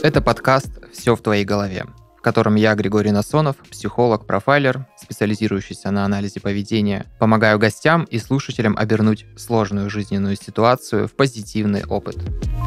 Это подкаст «Все в твоей голове», в котором я, Григорий Насонов, психолог, профайлер, специализирующийся на анализе поведения, помогаю гостям и слушателям обернуть сложную жизненную ситуацию в позитивный опыт.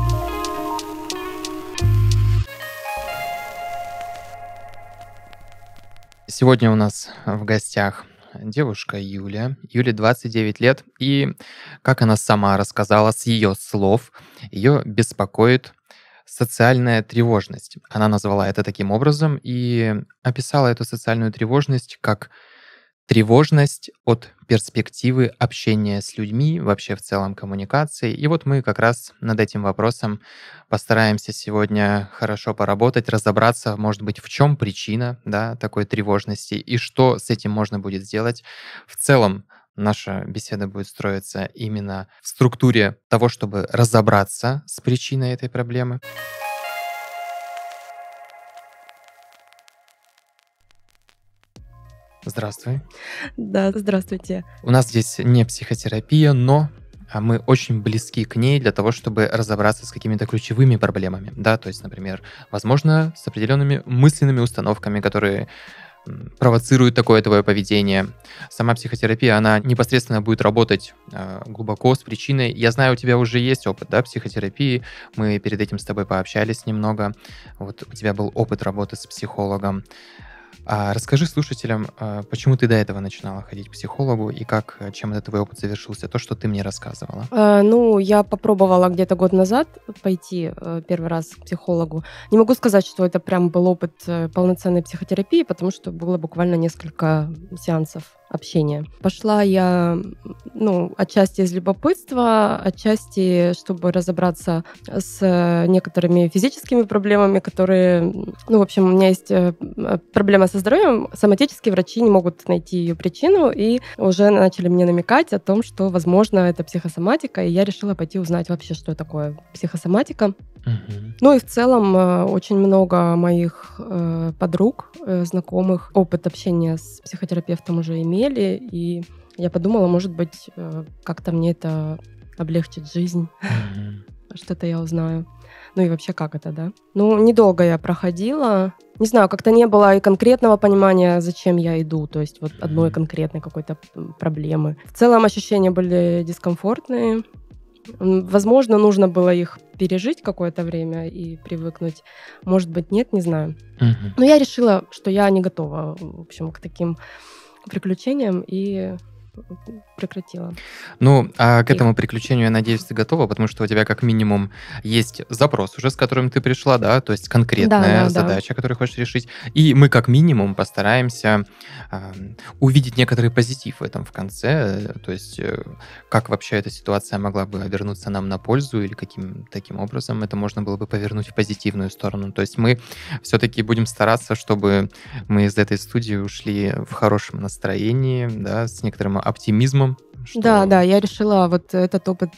Сегодня у нас в гостях девушка Юля. Юле 29 лет, и, как она сама рассказала, с ее слов, ее беспокоит социальная тревожность. Она назвала это таким образом и описала эту социальную тревожность как тревожность от перспективы общения с людьми, вообще в целом коммуникации. И вот мы как раз над этим вопросом постараемся сегодня хорошо поработать, разобраться, может быть, в чем причина, да, такой тревожности и что с этим можно будет сделать. В целом наша беседа будет строиться именно в структуре того, чтобы разобраться с причиной этой проблемы. Здравствуй. Да, здравствуйте. У нас здесь не психотерапия, но мы очень близки к ней для того, чтобы разобраться с какими-то ключевыми проблемами. Да? То есть, например, возможно, с определенными мысленными установками, которые провоцируют такое твое поведение. Сама психотерапия, она непосредственно будет работать глубоко с причиной. Я знаю, у тебя уже есть опыт, да, психотерапии. Мы перед этим с тобой пообщались немного. Вот у тебя был опыт работы с психологом. Расскажи слушателям, почему ты до этого начинала ходить к психологу и чем этот твой опыт завершился, то, что ты мне рассказывала. Я попробовала где-то год назад пойти первый раз к психологу. Не могу сказать, что это прям был опыт полноценной психотерапии, потому что было буквально несколько сеансов общения. Пошла я, отчасти из любопытства, отчасти, чтобы разобраться с некоторыми физическими проблемами, которые, у меня есть проблема со здоровьем. Соматические врачи не могут найти ее причину и уже начали мне намекать о том, что, возможно, это психосоматика, и я решила пойти узнать вообще, что такое психосоматика. И в целом очень много моих подруг, знакомых, опыт общения с психотерапевтом уже имели, и я подумала, может быть, как-то мне это облегчит жизнь, что-то я узнаю. И вообще, как это, да? Недолго я проходила. Не знаю, как-то не было и конкретного понимания, зачем я иду, то есть вот одной конкретной какой-то проблемы. В целом ощущения были дискомфортные. Возможно, нужно было их пережить какое-то время и привыкнуть. Может быть, нет, не знаю. Но я решила, что я не готова, в общем, к таким приключениям и прекратила. К этому приключению, я надеюсь, ты готова, потому что у тебя как минимум есть запрос уже, с которым ты пришла, да, то есть конкретная задача, которую хочешь решить. И мы как минимум постараемся увидеть некоторый позитив в этом в конце, то есть как вообще эта ситуация могла бы обернуться нам на пользу или каким таким образом это можно было бы повернуть в позитивную сторону. То есть мы все-таки будем стараться, чтобы мы из этой студии ушли в хорошем настроении, да, с некоторым оптимизмом. Да, я решила вот этот опыт,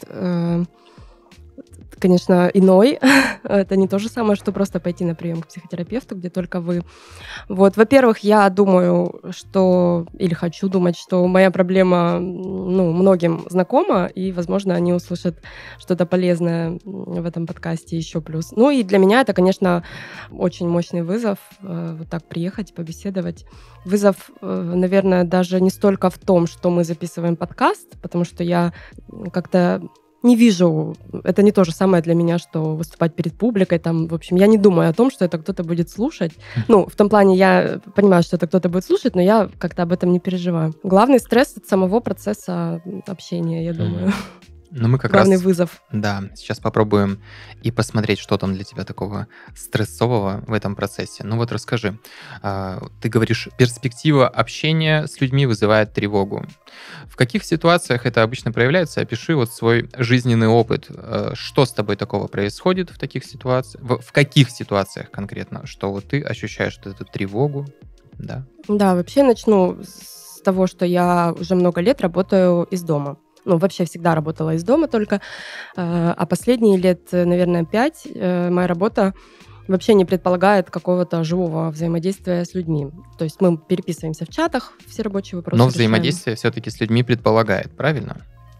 конечно, иной. Это не то же самое, что просто пойти на прием к психотерапевту, где только вы. Вот, во-первых, я думаю, или хочу думать, что моя проблема, многим знакома, и, возможно, они услышат что-то полезное в этом подкасте еще плюс. И для меня это, конечно, очень мощный вызов, вот так приехать, побеседовать. Вызов, наверное, даже не столько в том, что мы записываем подкаст, потому что я как-то не вижу, это не то же самое для меня, что выступать перед публикой, там, в общем, я не думаю о том, что это кто-то будет слушать. В том плане я понимаю, что это кто-то будет слушать, но я как-то об этом не переживаю. Главный стресс от самого процесса общения, я думаю. Мы как главный раз, вызов. Да, сейчас попробуем и посмотреть, что там для тебя такого стрессового в этом процессе. Расскажи, ты говоришь, перспектива общения с людьми вызывает тревогу. В каких ситуациях это обычно проявляется? Опиши вот свой жизненный опыт. Что с тобой такого происходит в таких ситуациях? В каких ситуациях конкретно? Что вот ты ощущаешь эту тревогу? Да. Да, вообще начну с того, что я уже много лет работаю из дома. Вообще всегда работала из дома только, а последние лет, наверное, 5 моя работа вообще не предполагает какого-то живого взаимодействия с людьми. То есть мы переписываемся в чатах, все рабочие вопросы Но решаем. взаимодействие все-таки с людьми предполагает, правильно?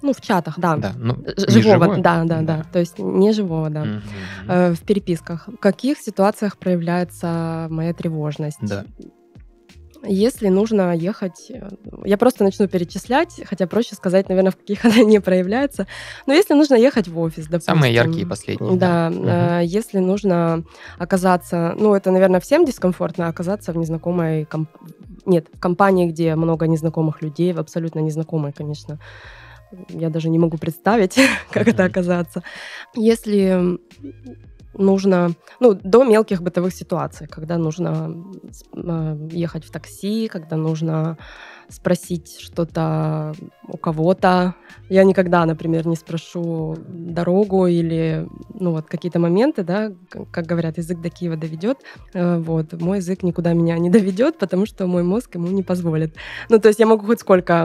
Ну, в чатах, да. Да, ну, не Живого, живое? да. Да. То есть не живого, да. Мгм. В переписках. В каких ситуациях проявляется моя тревожность? Да. Если нужно ехать, я просто начну перечислять, хотя проще сказать, наверное, в каких она не проявляется. Но если нужно ехать в офис, допустим. Самые яркие последние, да. Да, если нужно оказаться, ну, это, наверное, всем дискомфортно, оказаться в незнакомой нет, в компании, где много незнакомых людей, в абсолютно незнакомой, конечно. Я даже не могу представить, как это оказаться. Если нужно, ну, до мелких бытовых ситуаций, когда нужно ехать в такси, когда нужно спросить что-то у кого-то. Я никогда, например, не спрошу дорогу или, ну, вот какие-то моменты, да, как говорят, язык до Киева доведет. Вот, мой язык никуда меня не доведет, потому что мой мозг ему не позволит. Ну, то есть я могу хоть сколько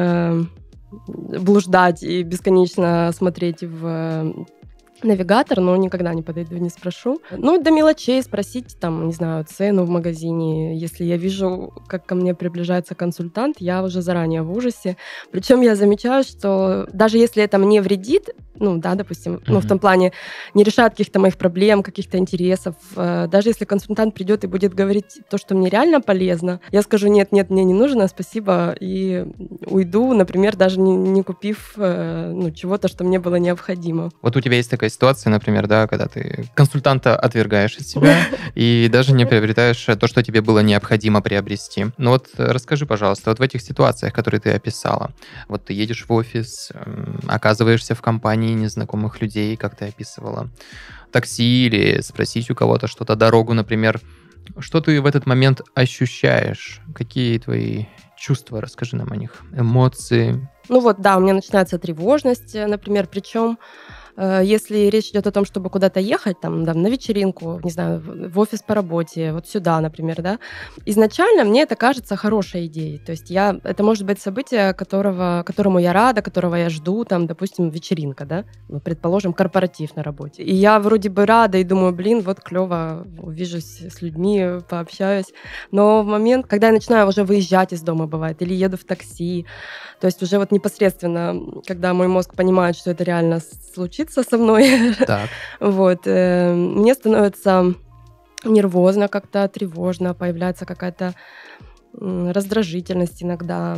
блуждать и бесконечно смотреть в навигатор, но никогда не подойду, не спрошу. Ну, до мелочей спросить, там, не знаю, цену в магазине. Если я вижу, как ко мне приближается консультант, я уже заранее в ужасе. Причем я замечаю, что даже если это мне вредит, ну, да, допустим, ну, в том плане не решает каких-то моих проблем, каких-то интересов, даже если консультант придет и будет говорить то, что мне реально полезно, я скажу, нет, мне не нужно, спасибо, и уйду, например, даже не купив ну, чего-то, что мне было необходимо. Вот у тебя есть такая ситуация, например, да, когда ты консультанта отвергаешь от себя и даже не приобретаешь то, что тебе было необходимо приобрести. Ну вот расскажи, пожалуйста, вот в этих ситуациях, которые ты описала, вот ты едешь в офис, оказываешься в компании незнакомых людей, как ты описывала, такси или спросить у кого-то что-то, дорогу, например. Что ты в этот момент ощущаешь? Какие твои чувства? Расскажи нам о них. Эмоции. Ну вот, да, у меня начинается тревожность, например, причем если речь идет о том, чтобы куда-то ехать, там, да, на вечеринку, не знаю, в офис по работе, вот сюда, например, да, изначально мне это кажется хорошей идеей. То есть это может быть событие, которому я рада, которого я жду, там, допустим, вечеринка, да, ну, предположим, корпоратив на работе. И я вроде бы рада и думаю, блин, вот клево, увижусь с людьми, пообщаюсь. Но в момент, когда я начинаю уже выезжать из дома, бывает, или еду в такси, то есть уже вот непосредственно, когда мой мозг понимает, что это реально случится со мной, вот, мне становится нервозно как-то, тревожно, появляется какая-то раздражительность иногда,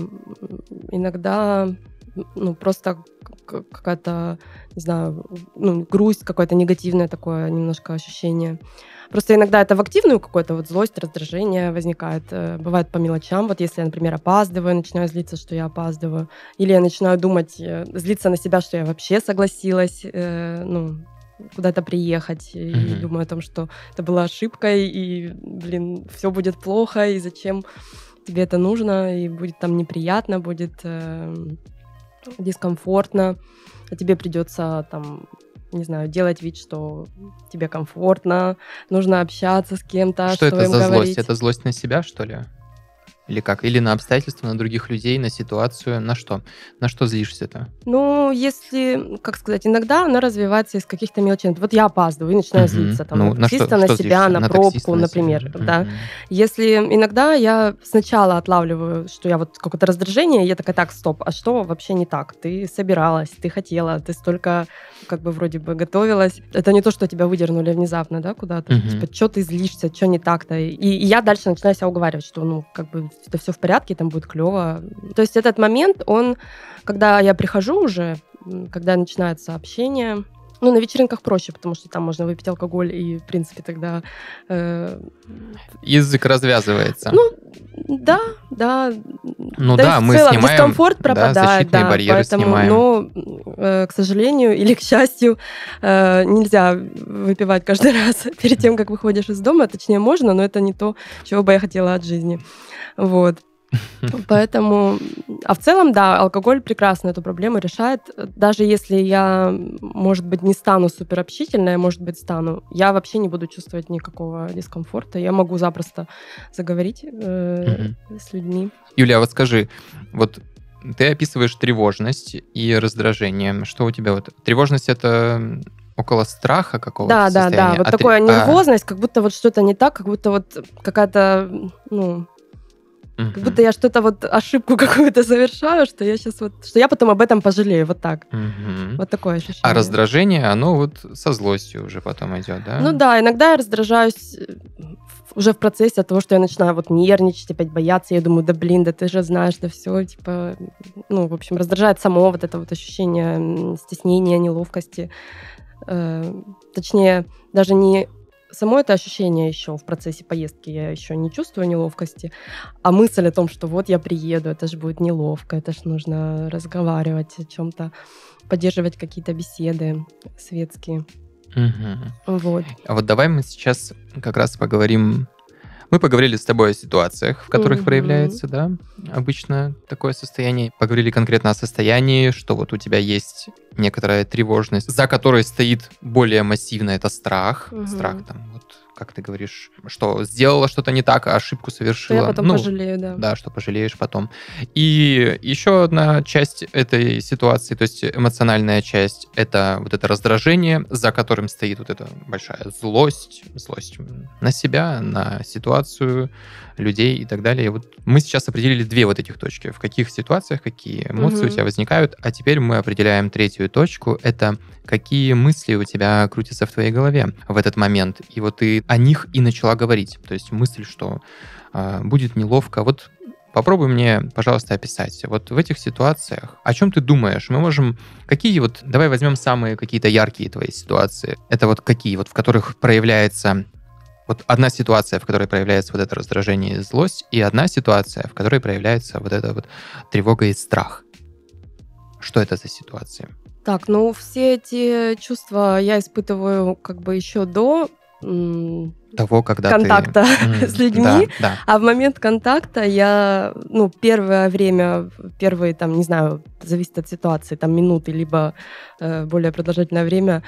ну, просто какая-то, не знаю, ну, грусть, какое-то негативное такое немножко ощущение. Просто иногда это в активную какую-то вот злость, раздражение возникает. Бывает по мелочам. Вот если я, например, опаздываю, начинаю злиться, что я опаздываю. Или я начинаю думать, злиться на себя, что я вообще согласилась, ну, куда-то приехать. И думаю о том, что это была ошибкой, и, блин, все будет плохо, и зачем тебе это нужно, и будет там неприятно, будет дискомфортно, а тебе придется там, не знаю, делать вид, что тебе комфортно, нужно общаться с кем-то, что это им за говорить. злость? Это злость на себя, что ли? Или как? Или на обстоятельства, на других людей, на ситуацию? На что? На что злишься-то? Ну, если, как сказать, иногда она развивается из каких-то мелочей. Вот я опаздываю и начинаю злиться там, Ну, на таксиста, на себя, на пробку, например. Да. Если иногда я сначала отлавливаю, что я вот какое-то раздражение, я такая, так, стоп, а что вообще не так? Ты собиралась, ты хотела, ты столько как бы вроде бы готовилась. Это не то, что тебя выдернули внезапно, да, куда-то. Типа, что ты злишься, что не так-то? И я дальше начинаю себя уговаривать, что, ну, как бы это все в порядке, там будет клево. То есть этот момент, он, когда я прихожу уже, когда начинается общение, ну, на вечеринках проще, потому что там можно выпить алкоголь, и, в принципе, тогда... язык развязывается. Ну, да. Ну да, мы снимаем... дискомфорт пропадает, защитные барьеры поэтому, снимаем. Но, к сожалению или к счастью, нельзя выпивать каждый раз перед тем, как выходишь из дома. Точнее, можно, но это не то, чего бы я хотела от жизни. Вот. Поэтому... А в целом, да, алкоголь прекрасно эту проблему решает. Даже если я, может быть, не стану суперобщительной, может быть, стану, я вообще не буду чувствовать никакого дискомфорта. Я могу запросто заговорить с людьми. Юлия, вот скажи, вот ты описываешь тревожность и раздражение. Что у тебя вот? Тревожность — это... около страха какого-то состояния? Да. Вот такая нервозность, как будто вот что-то не так, как будто вот какая-то, ну... Как будто я что-то вот ошибку какую-то совершаю, что я сейчас вот, что я потом об этом пожалею, вот так. Вот такое ощущение. А раздражение, оно вот со злостью уже потом идет, да? Ну да, иногда я раздражаюсь уже в процессе от того, что я начинаю вот нервничать, опять бояться. Я думаю, да блин, да ты же знаешь, да все, типа, ну, в общем, раздражает само вот это вот ощущение стеснения, неловкости. Точнее, даже не само это ощущение еще в процессе поездки, я еще не чувствую неловкости, а мысль о том, что вот я приеду, это же будет неловко, это же нужно разговаривать о чем-то, поддерживать какие-то беседы светские. Вот. А вот давай мы сейчас как раз поговорим. Мы поговорили с тобой о ситуациях, в которых проявляется, да, обычно такое состояние. Поговорили конкретно о состоянии, что вот у тебя есть некоторая тревожность, за которой стоит более массивно это страх. Страх там, вот, как ты говоришь, что сделала что-то не так, а ошибку совершила. Что я потом пожалею, да. Да, что пожалеешь потом. И еще одна часть этой ситуации, то есть эмоциональная часть, это вот это раздражение, за которым стоит вот эта большая злость на себя, на ситуацию, людей и так далее. И вот мы сейчас определили две вот этих точки. В каких ситуациях, какие эмоции у тебя возникают. А теперь мы определяем третью точку. Это какие мысли у тебя крутятся в твоей голове в этот момент. И вот ты о них и начала говорить. То есть мысль, что будет неловко. Вот попробуй мне, пожалуйста, описать. Вот в этих ситуациях, о чем ты думаешь? Мы можем... Какие вот... Давай возьмем самые какие-то яркие твои ситуации. Это вот какие? Вот в которых проявляется... Вот одна ситуация, в которой проявляется вот это раздражение и злость, и одна ситуация, в которой проявляется вот эта вот тревога и страх. Что это за ситуации? Так, ну все эти чувства я испытываю как бы еще до того, когда контакта с людьми. Да. А в момент контакта я, первое время, первые, там, не знаю, зависит от ситуации, там, минуты, либо более продолжительное время,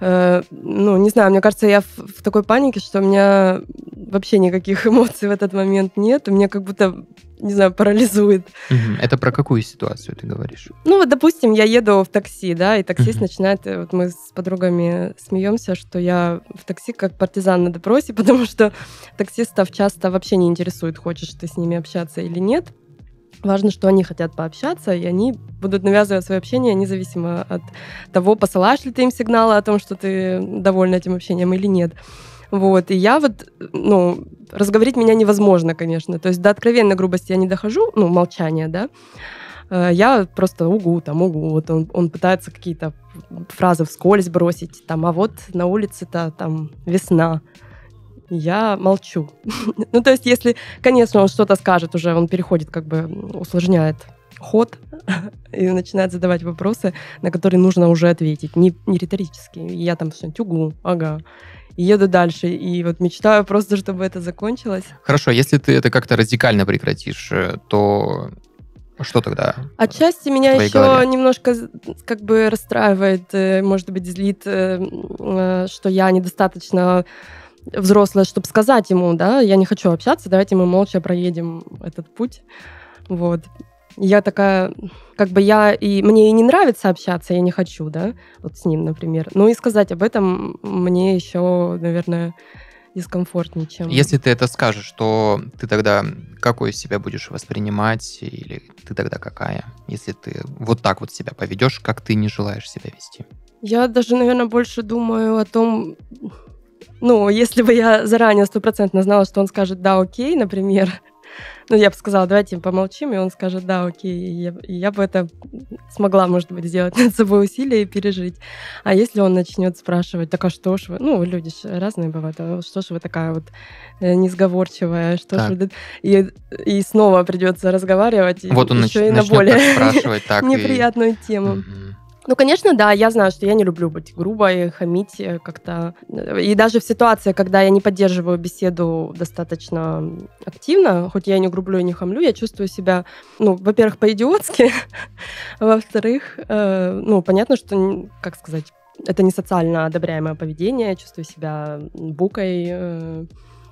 не знаю, мне кажется, я в такой панике, что у меня вообще никаких эмоций в этот момент нет, у меня как будто, не знаю, парализует. Это про какую ситуацию ты говоришь? Ну, вот, допустим, я еду в такси, да, и таксист начинает, вот мы с подругами смеемся, что я в такси как партизан на допросе, потому что таксистов часто вообще не интересует, хочешь ты с ними общаться или нет. Важно, что они хотят пообщаться, и они будут навязывать свое общение независимо от того, посылаешь ли ты им сигналы о том, что ты довольна этим общением или нет. Вот, и я вот, разговорить меня невозможно, конечно. То есть до откровенной грубости я не дохожу, молчание, да. Я просто угу. Вот он пытается какие-то фразы вскользь бросить, там, а вот на улице-то там весна. Я молчу. То есть если, конечно, он что-то скажет уже, он переходит, как бы усложняет ход и начинает задавать вопросы, на которые нужно уже ответить, не риторически. И я там что-нибудь угу, ага. И еду дальше, и вот мечтаю просто, чтобы это закончилось. Хорошо, если ты это как-то радикально прекратишь, то что тогда? Отчасти меня еще немножко как бы расстраивает, может быть, злит, что я недостаточно взрослая, чтобы сказать ему, да, я не хочу общаться, давайте мы молча проедем этот путь. Вот. Я такая, как бы мне и не нравится общаться, я не хочу, да, вот с ним, например. Ну и сказать об этом мне еще, наверное, дискомфортнее, чем... Если ты это скажешь, то ты тогда какой себя будешь воспринимать, или ты тогда какая? Если ты вот так вот себя поведешь, как ты не желаешь себя вести? Я даже, наверное, больше думаю о том... если бы я заранее 100% знала, что он скажет «да, окей», например, я бы сказала, давайте помолчим, и он скажет «да, окей», и я бы это смогла, может быть, сделать над собой усилия и пережить. А если он начнет спрашивать, так а что ж вы... люди же разные бывают, а что ж вы такая вот несговорчивая, что ж вы... И снова придется разговаривать, вот он еще и на более неприятную тему. Конечно, да, я знаю, что я не люблю быть грубой, хамить как-то. И даже в ситуации, когда я не поддерживаю беседу достаточно активно, хоть я и не грублю, и не хамлю, я чувствую себя, во-первых, по-идиотски, во-вторых, понятно, что, как сказать, это не социально одобряемое поведение, я чувствую себя букой.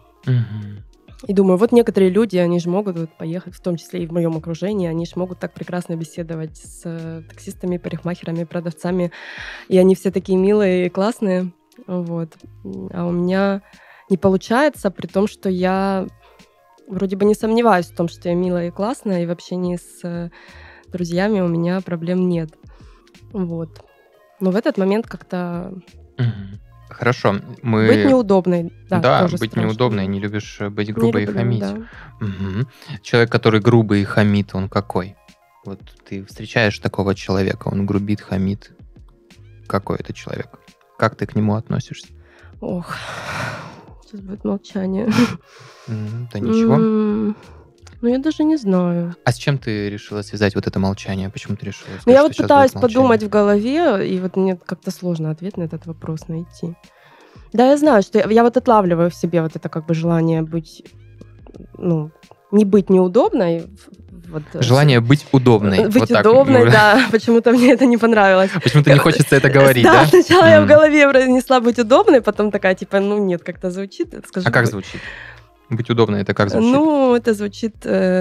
И думаю, вот некоторые люди, они же могут поехать, в том числе и в моем окружении, они же могут так прекрасно беседовать с таксистами, парикмахерами, продавцами, и они все такие милые и классные, вот. А у меня не получается, при том, что я вроде бы не сомневаюсь в том, что я милая и классная, и в общении с друзьями у меня проблем нет. Вот. Но в этот момент как-то Мгм. Хорошо, быть неудобной, да, Да, тоже быть страшно. неудобной, не любишь быть Не грубой и люблю, хамить. да. Мгм. Человек, который грубый и хамит, он какой? Вот ты встречаешь такого человека, он грубит, хамит. Какой это человек? Как ты к нему относишься? Ох, сейчас будет молчание. Да ничего. Ну, я даже не знаю. А с чем ты решила связать вот это молчание? Почему ты решила Ну, сказать, я что вот сейчас пытаюсь будет подумать молчание? в голове, и вот мне как-то сложно ответ на этот вопрос найти. Да, я знаю, что я вот отлавливаю в себе вот это как бы желание быть, ну, не быть неудобной. Вот, Желание быть удобной. быть Вот так. удобной, да. Почему-то мне это не понравилось. Почему-то не хочется это говорить, Да, да? сначала я в голове произнесла быть удобной, потом такая, типа, ну нет, как-то звучит. Скажу, А как звучит? Быть удобной, это как звучит? Ну, это звучит...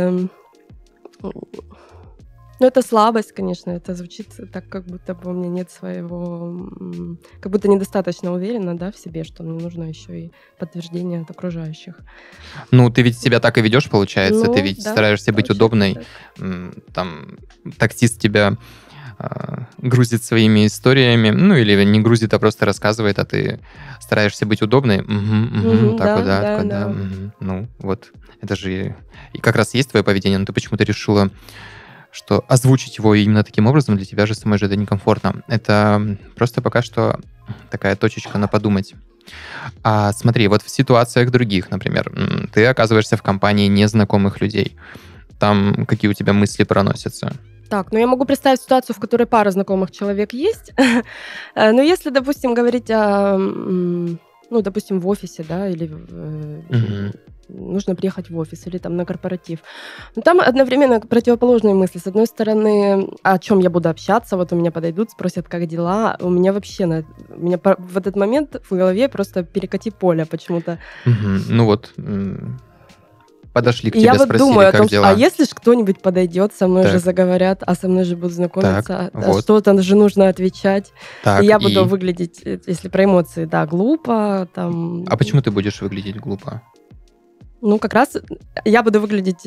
Ну, это слабость, конечно. Это звучит так, как будто бы у меня нет своего... Как будто недостаточно уверена, да, в себе, что мне нужно еще и подтверждение от окружающих. Ну, ты ведь себя так и ведешь, получается. Ты Ну, ведь да, стараешься быть получается удобной. так. Там таксист тебя грузит своими историями. Ну, или не грузит, а просто рассказывает, а ты стараешься быть удобной. Мгм, Так вот, да, да, да, да. Ну, вот. Это же и как раз есть твое поведение, но ты почему-то решила, что озвучить его именно таким образом для тебя же самой же это некомфортно. Это просто пока что такая точечка на подумать. А смотри, вот в ситуациях других, например, ты оказываешься в компании незнакомых людей. Там какие у тебя мысли проносятся? Так, ну я могу представить ситуацию, в которой пара знакомых человек есть. Но если, допустим, говорить о, ну, допустим, в офисе, да, или Мгм. нужно приехать в офис или там на корпоратив. Но там одновременно противоположные мысли. С одной стороны, о чем я буду общаться, вот у меня подойдут, спросят, как дела. У меня вообще у меня в этот момент в голове просто перекати поле почему-то. Ну вот, подошли к И я тебе, вот спросили, думаю о как том, что, а дела. если ж кто-нибудь подойдет, со мной же Так, заговорят, а со мной же будут знакомиться, так, а вот, что-то же нужно отвечать. И так, я буду и... выглядеть, если про эмоции, да, глупо, там, А почему ты будешь выглядеть глупо? ну, как раз я буду выглядеть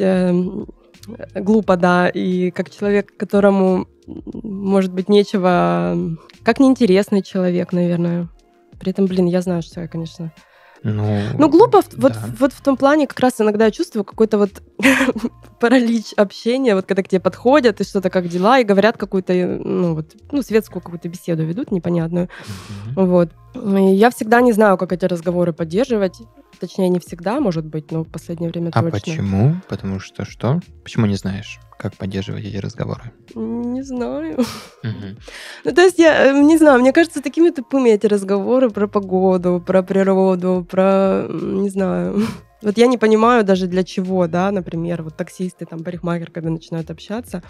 глупо, да, и как человек, которому, может быть, нечего, как неинтересный человек, наверное. При этом, блин, я знаю, что я, конечно... Ну, глупо вот, да. вот в том плане, как раз иногда я чувствую какой-то вот паралич общения, вот когда к тебе подходят и что-то, как дела, и говорят какую-то, ну, вот, ну, светскую какую-то беседу ведут непонятную. Мгм. Вот. И я всегда не знаю, как эти разговоры поддерживать. Точнее, не всегда, может быть, но в последнее время А точно. почему? Потому что что? Почему не знаешь, как поддерживать эти разговоры? Не знаю. Мгм. Ну, то есть я не знаю, мне кажется, такими тупыми эти разговоры про погоду, про природу, про, не знаю. Вот я не понимаю даже для чего, да, например, вот таксисты, там, парикмахер, когда начинают общаться.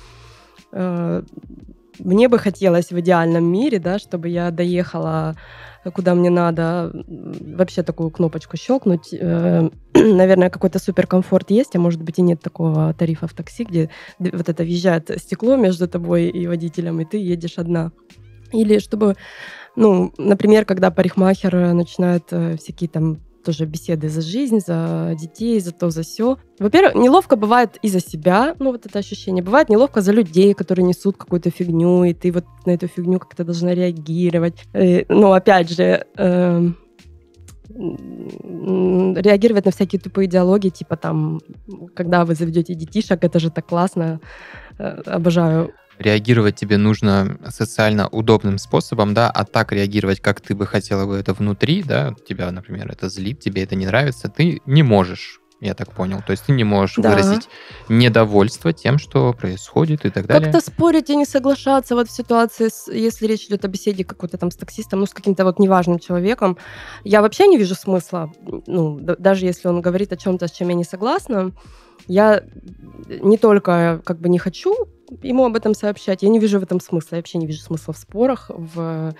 Мне бы хотелось в идеальном мире, да, чтобы я доехала куда мне надо, вообще такую кнопочку щелкнуть. Наверное, какой-то суперкомфорт есть, а может быть и нет такого тарифа в такси, где вот это въезжает стекло между тобой и водителем, и ты едешь одна. Или чтобы, ну, например, когда парикмахер начинает всякие там тоже беседы за жизнь, за детей, за то, за сё. Во-первых, неловко бывает и за себя, ну, вот это ощущение. Бывает неловко за людей, которые несут какую-то фигню, и ты вот на эту фигню как-то должна реагировать. Ну, опять же, реагировать на всякие тупые диалоги, типа там, когда вы заведете детишек, это же так классно, обожаю. Реагировать тебе нужно социально удобным способом, да, а так реагировать, как ты бы хотела бы это внутри, да, тебя, например, это злит, тебе это не нравится, ты не можешь, я так понял. То есть ты не можешь Да. выразить недовольство тем, что происходит и так далее. Как-то спорить и не соглашаться вот в ситуации, если речь идет о беседе какой-то там с таксистом, ну, с каким-то вот неважным человеком. Я вообще не вижу смысла, ну, даже если он говорит о чем-то, с чем я не согласна, я не только как бы не хочу ему об этом сообщать, я не вижу в этом смысла. Я вообще не вижу смысла в спорах, в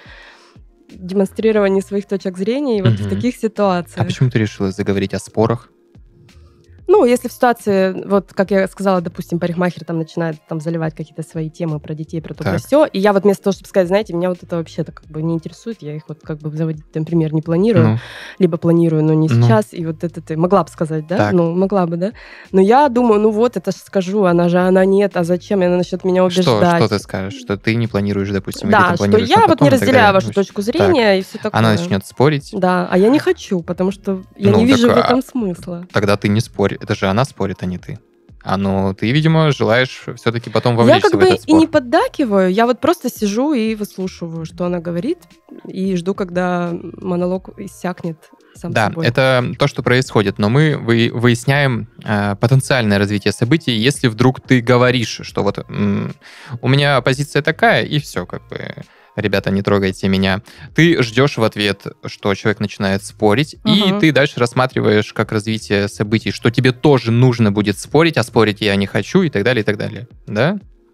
демонстрировании своих точек зрения и вот в таких А ситуациях. почему ты решила заговорить о спорах? Ну, если в ситуации, вот как я сказала, допустим, парикмахер там начинает там заливать какие-то свои темы про детей, про то, про Так. сё, и я вот вместо того, чтобы сказать, знаете, меня вот это вообще-то как бы не интересует, я их вот как бы заводить, например, не планирую, Ну, либо планирую, но не Ну. сейчас, и вот это ты могла бы сказать, да? Так. Ну, могла бы, да? Но я думаю, ну вот, это ж скажу, она нет, а зачем? И она начнет меня убеждать. что ты скажешь? Что ты не планируешь, допустим, или Да, там что планируешь я на вот потом не и так разделяю далее. вашу точку зрения и все такое. Она начнет спорить. Да, а я не хочу, потому что я Ну, не вижу так, в этом смысла. Тогда ты не спорь. Это же она спорит, а не ты. Ты, видимо, желаешь все-таки потом Я вовлечься как в бы этот и не спор. поддакиваю, я вот просто сижу и выслушиваю, что она говорит, и жду, когда монолог иссякнет сам Да, собой. это то, что происходит, но мы выясняем потенциальное развитие событий, если вдруг ты говоришь, что вот у меня позиция такая, и все, как бы, ребята, не трогайте меня. Ты ждешь в ответ, что человек начинает спорить, и Мгм. ты дальше рассматриваешь как развитие событий, что тебе тоже нужно будет спорить, а спорить я не хочу, и так далее, и так далее. Да?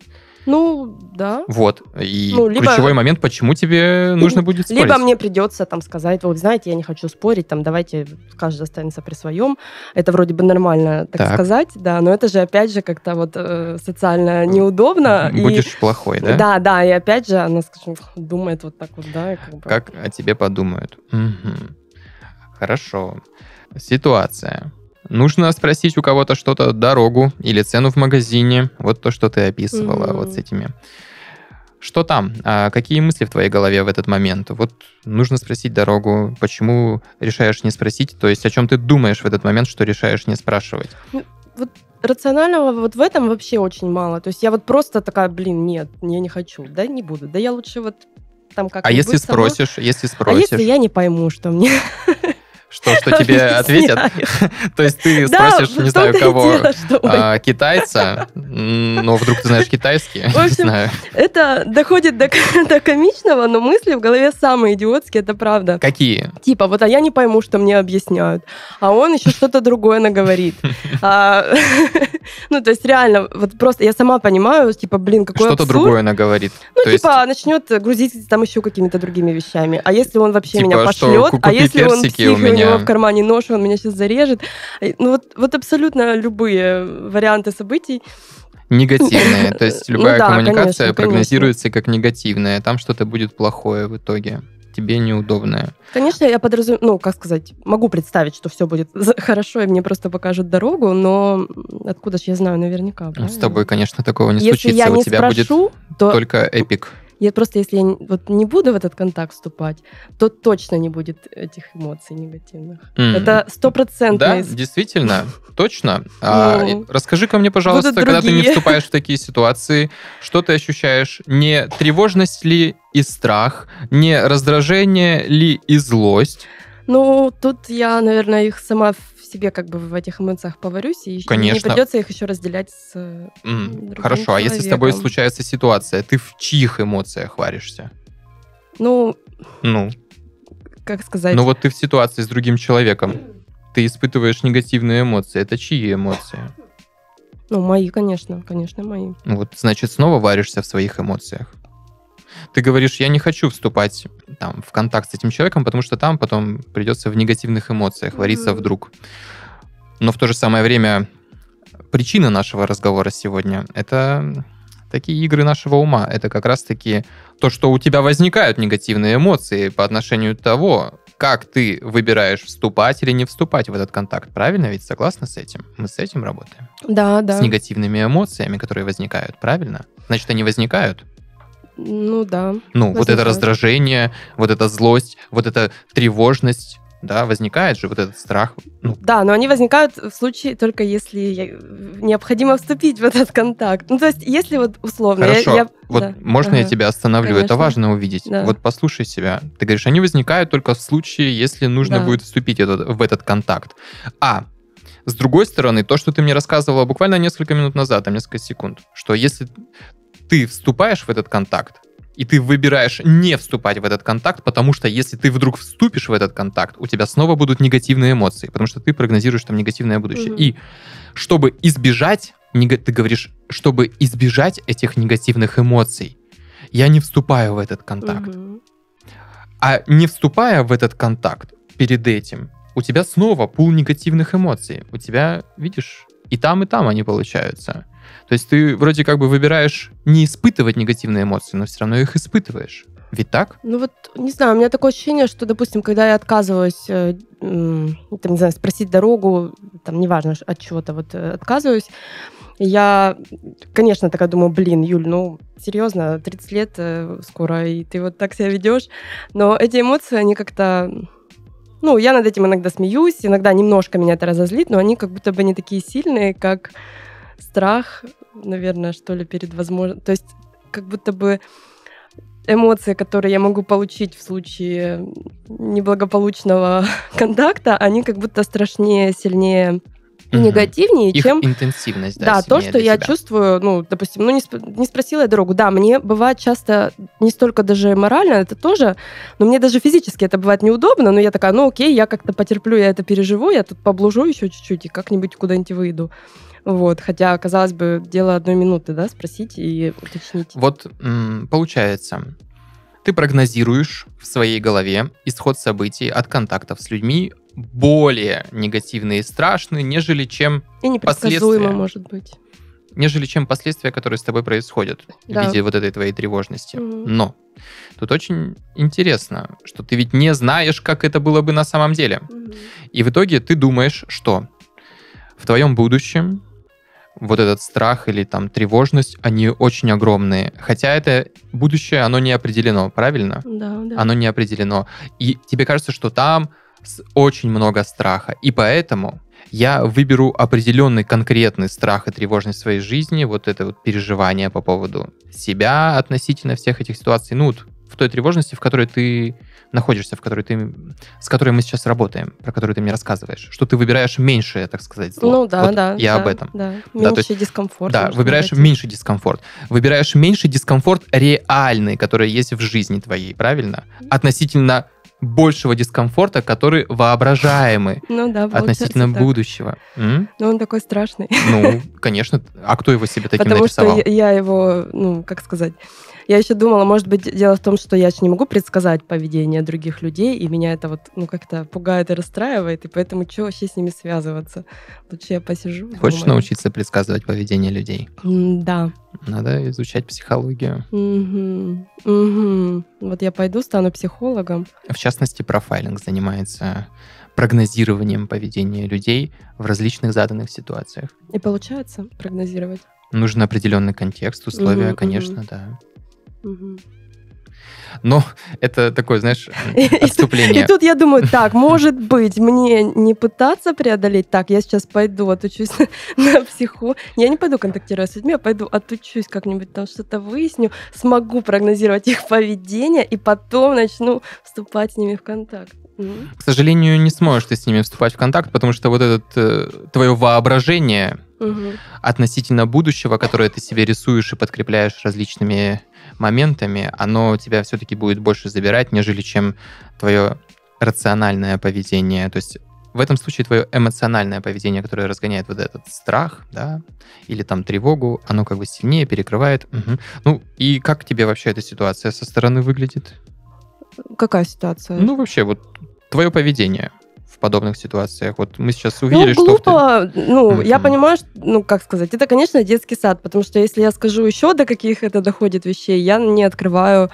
Ну, да. Вот. И Ну, либо- ключевой момент, почему тебе нужно будет спорить. Либо мне придется там сказать, вот знаете, я не хочу спорить, там давайте каждый останется при своем. Это вроде бы нормально так Так. сказать, да, но это же опять же как-то вот социально неудобно. и- Будешь плохой, да? Да, и опять же она, скажем, думает вот так вот, да, и как бы... Как о тебе подумают. Мгм. Хорошо. Ситуация. Нужно спросить у кого-то что-то, дорогу или цену в магазине. Вот то, что ты описывала Мгм. вот с этими. Что там? Какие мысли в твоей голове в этот момент? Вот нужно спросить дорогу. Почему решаешь не спросить? То есть о чем ты думаешь в этот момент, что решаешь не спрашивать? Вот рационального вот в этом вообще очень мало. То есть я вот просто такая, блин, нет, я не хочу, да, не буду. Да я лучше вот там как-нибудь А если сама. спросишь? А если я не пойму, что мне Что тебе ответят? То есть ты Да, спросишь, в не знаю, том-то и кого, дело, что, ой, китайца, но вдруг ты знаешь китайский, В не общем, знаю. это доходит до комичного, но мысли в голове самые идиотские, это правда. Какие? Типа, вот, а я не пойму, что мне объясняют. А он еще что-то другое наговорит. Ну, то есть реально, вот просто я сама понимаю, типа, блин, какой Что-то абсурд. другое она говорит. Ну, То есть, типа, начнет грузить там еще какими-то другими вещами. А если он вообще Типа, меня что, пошлет, а купи если он персики псих, у и у него меня. в кармане нож, и он меня сейчас зарежет. Ну, вот абсолютно любые варианты событий. Негативные. То есть любая да, коммуникация конечно, прогнозируется как негативная. Там что-то будет плохое в итоге. Тебе неудобное. Конечно, я подразумеваю, ну, как сказать, могу представить, что все будет хорошо, и мне просто покажут дорогу, но откуда же я знаю наверняка, С правильно? тобой, конечно, такого не Если случится. я У не тебя будет спрошу, то только эпик. если я вот не буду в этот контакт вступать, то точно не будет этих эмоций негативных. Это 100%. Да, действительно, точно. Ну, Расскажи-ка мне, пожалуйста, будут когда ты не другие. вступаешь в такие ситуации, что ты ощущаешь? Не тревожность ли и страх, не раздражение ли и злость? Ну, тут я, наверное, их сама в себе как бы в этих эмоциях поварюсь, и Конечно. не придется их еще разделять с другим Хорошо, а если с тобой человеком. случается ситуация, ты в чьих эмоциях варишься? Ну, Ну, как сказать... ну вот ты в ситуации с другим человеком, ты испытываешь негативные эмоции. Это чьи эмоции? Ну, мои, конечно, мои. Вот, значит, снова варишься в своих эмоциях. Ты говоришь, я не хочу вступать там, в контакт с этим человеком, потому что там потом придется в негативных эмоциях вариться Мгм. вдруг. Но в то же самое время причина нашего разговора сегодня — это такие игры нашего ума. Это как раз-таки то, что у тебя возникают негативные эмоции по отношению того, как ты выбираешь вступать или не вступать в этот контакт. Правильно ведь? Согласна с этим? Мы с этим работаем. Да, да. С негативными эмоциями, которые возникают. Правильно? Значит, они возникают. Ну, да. Ну, вот это Возникает. раздражение, вот эта злость, вот эта тревожность, да, возникает же вот этот страх. Ну, Да, но они возникают в случае только если необходимо вступить в этот контакт. Ну, то есть, если вот условно... хорошо, вот да. можно я Ага. тебя остановлю? Это Конечно. важно увидеть. Да. Вот послушай себя. Ты говоришь, они возникают только в случае, если нужно Да. будет вступить в этот контакт. А с другой стороны, то, что ты мне рассказывала буквально несколько минут назад, там несколько секунд, что если ты вступаешь в этот контакт, и ты выбираешь не вступать в этот контакт, потому что если ты вдруг вступишь в этот контакт, у тебя снова будут негативные эмоции, потому что ты прогнозируешь там негативное будущее. Мгм. И чтобы избежать, ты говоришь, чтобы избежать этих негативных эмоций, я не вступаю в этот контакт. Мгм. А не вступая в этот контакт перед этим, у тебя снова пул негативных эмоций. У тебя, видишь, и там они получаются. То есть ты вроде как бы выбираешь не испытывать негативные эмоции, но все равно их испытываешь. Ведь так? Ну вот, не знаю, у меня такое ощущение, что, допустим, когда я отказываюсь, там, не знаю, спросить дорогу, там, неважно, от чего-то вот отказываюсь, я, конечно, такая думаю, блин, Юль, ну, серьезно, 30 лет скоро, и ты вот так себя ведешь. Но эти эмоции, они как-то... Ну, я над этим иногда смеюсь, иногда немножко меня это разозлит, но они как будто бы не такие сильные, как страх, наверное, что ли, перед возможностью. То есть как будто бы эмоции, которые я могу получить в случае неблагополучного контакта, они как будто страшнее, сильнее и негативнее, их чем... интенсивность, Да, то, сильнее что для я тебя. чувствую, ну, допустим, ну, не спросила я дорогу. Да, мне бывает часто не столько даже морально, это тоже, но мне даже физически это бывает неудобно, но я такая, ну, окей, я как-то потерплю, я это переживу, я тут поблужу еще чуть-чуть и как-нибудь куда-нибудь выйду. Вот, хотя, казалось бы, дело 1 минуты, да, спросить и уточнить. Вот получается, ты прогнозируешь в своей голове исход событий от контактов с людьми более негативные и страшные, нежели чем И непредсказуемо, последствия. может быть. Нежели чем последствия, которые с тобой происходят Да. в виде вот этой твоей тревожности. Мгм. Но тут очень интересно, что ты ведь не знаешь, как это было бы на самом деле. И в итоге ты думаешь, что в твоем будущем вот этот страх или там тревожность, они очень огромные. Хотя это будущее, оно не определено, правильно? Да, да. Оно не определено. И тебе кажется, что там очень много страха. И поэтому я выберу определенный конкретный страх и тревожность в своей жизни, вот это вот переживание по поводу себя относительно всех этих ситуаций. Ну, вот в той тревожности, в которой ты находишься, с которой мы сейчас работаем, про которую ты мне рассказываешь, что ты выбираешь меньшее, так сказать, зло. Ну да, Вот да. я да, об этом. Да, Да, то меньше есть- дискомфорт. Да, может, выбираешь негатив. меньший дискомфорт. Выбираешь меньший дискомфорт реальный, который есть в жизни твоей, правильно? Относительно большего дискомфорта, который воображаемый Ну да, получается относительно так. будущего. Но он такой страшный. Ну, конечно. А кто его себе таким Потому нарисовал? что я его, ну, как сказать, я еще думала, может быть, дело в том, что я же не могу предсказать поведение других людей, и меня это вот, ну, как-то пугает и расстраивает, и поэтому что вообще с ними связываться? Лучше я посижу. Хочешь думаю. научиться предсказывать поведение людей? Да. Надо изучать психологию. Мгм. Мгм. Вот я пойду, стану психологом. В частности, профайлинг занимается прогнозированием поведения людей в различных заданных ситуациях. И получается прогнозировать. Нужен определенный контекст, условия, Мгм, конечно, мгм. да. Мгм. Но это такое, знаешь, И отступление. тут я думаю, так, может быть, мне не пытаться преодолеть, так, я сейчас пойду отучусь на психо. Я не пойду контактировать с людьми, я пойду отучусь как-нибудь там что-то выясню, смогу прогнозировать их поведение, и потом начну вступать с ними в контакт. К сожалению, не сможешь ты с ними вступать в контакт, потому что вот это твое воображение Мгм. относительно будущего, которое ты себе рисуешь и подкрепляешь различными моментами, оно тебя все-таки будет больше забирать, нежели чем твое рациональное поведение. То есть в этом случае твое эмоциональное поведение, которое разгоняет вот этот страх, да, или там тревогу, оно как бы сильнее перекрывает. Мгм. Ну, и как тебе вообще эта ситуация со стороны выглядит? Какая ситуация? Ну, вообще, вот твое поведение в подобных ситуациях. Вот мы сейчас Ну, увидели, что... глупо, ну, я Мгм. понимаю, ну, как сказать, это, конечно, детский сад, потому что если я скажу еще до каких это доходит вещей, я не открываю,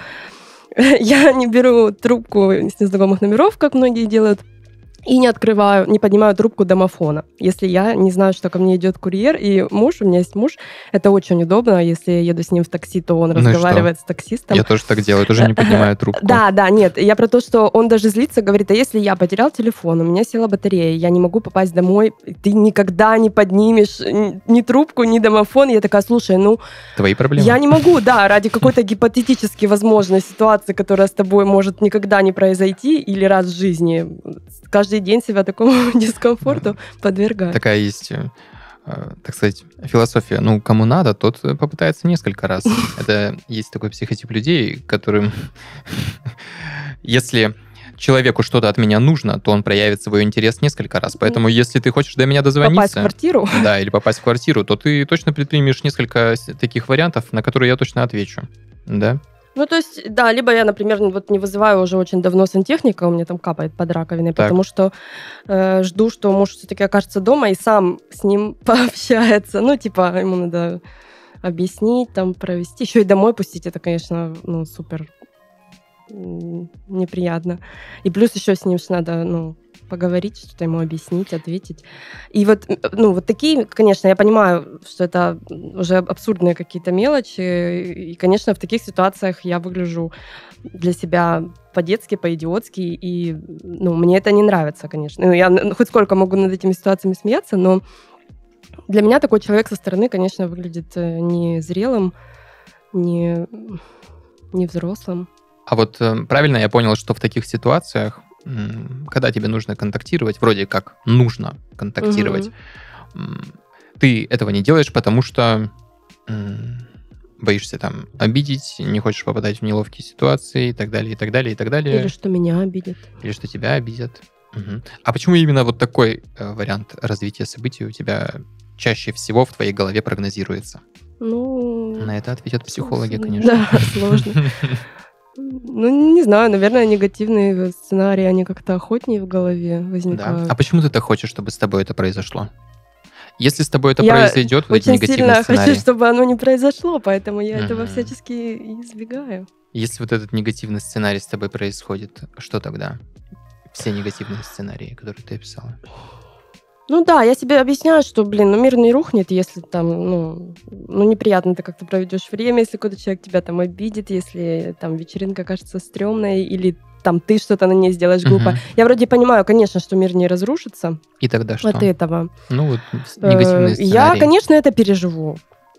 я не беру трубку с незнакомых номеров, как многие делают, и не открываю, не поднимаю трубку домофона. Если я не знаю, что ко мне идет курьер, и муж, у меня есть муж, это очень удобно. Если я еду с ним в такси, то он Ну и что? разговаривает с таксистом. Я тоже так делаю, тоже не поднимаю трубку. Да, нет, я про то, что он даже злится, говорит, а если я потерял телефон, у меня села батарея, я не могу попасть домой, ты никогда не поднимешь ни трубку, ни домофон. Я такая, слушай, ну, Твои проблемы. я не могу, да, ради какой-то гипотетически возможной ситуации, которая с тобой может никогда не произойти или раз в жизни, каждый день себя такому дискомфорту подвергать. Такая есть, так сказать, философия. Ну, кому надо, тот попытается несколько раз. Это есть такой психотип людей, которым, если человеку что-то от меня нужно, то он проявит свой интерес несколько раз. Поэтому, если ты хочешь до меня Попасть в дозвониться, квартиру. да, или попасть в квартиру, то ты точно предпримешь несколько таких вариантов, на которые я точно отвечу. Да? Ну, то есть, да, либо я, например, вот не вызываю уже очень давно сантехника, у меня там капает под раковиной, Так. потому что жду, что муж все-таки окажется дома и сам с ним пообщается. Ну, типа, ему надо объяснить, там, провести. Еще и домой пустить, это, конечно, ну, супер неприятно. И плюс еще с ним же надо, поговорить, что-то ему объяснить, ответить. И вот, вот такие, конечно, я понимаю, что это уже абсурдные какие-то мелочи. И, конечно, в таких ситуациях я выгляжу для себя по-детски, по-идиотски. И, мне это не нравится, конечно. Я хоть сколько могу над этими ситуациями смеяться, но для меня такой человек со стороны, конечно, выглядит не зрелым, не взрослым. А вот правильно я понял, что в таких ситуациях, когда тебе нужно контактировать, вроде как нужно контактировать, ты этого не делаешь, потому что боишься там обидеть, не хочешь попадать в неловкие ситуации и так далее, и так далее, и так далее. Или что меня обидят. Или что тебя обидят. А почему именно вот такой вариант развития событий у тебя чаще всего в твоей голове прогнозируется? На это ответят психологи, конечно. Да, сложно. Не знаю, наверное, негативные сценарии, они как-то охотнее в голове возникают. Да. А почему ты так хочешь, чтобы с тобой это произошло? Если с тобой это произойдет, вот эти негативные сценарии... Я очень сильно хочу, чтобы оно не произошло, поэтому я этого всячески избегаю. Если вот этот негативный сценарий с тобой происходит, что тогда? Все негативные сценарии, которые ты описала. Я себе объясняю, что, мир не рухнет, если там, неприятно ты как-то проведешь время, если какой-то человек тебя там обидит, если там вечеринка кажется стрёмной, или там ты что-то на ней сделаешь глупо. Я вроде понимаю, конечно, что мир не разрушится. И тогда что? От этого. Негативные сценарии. Я, конечно, это переживу.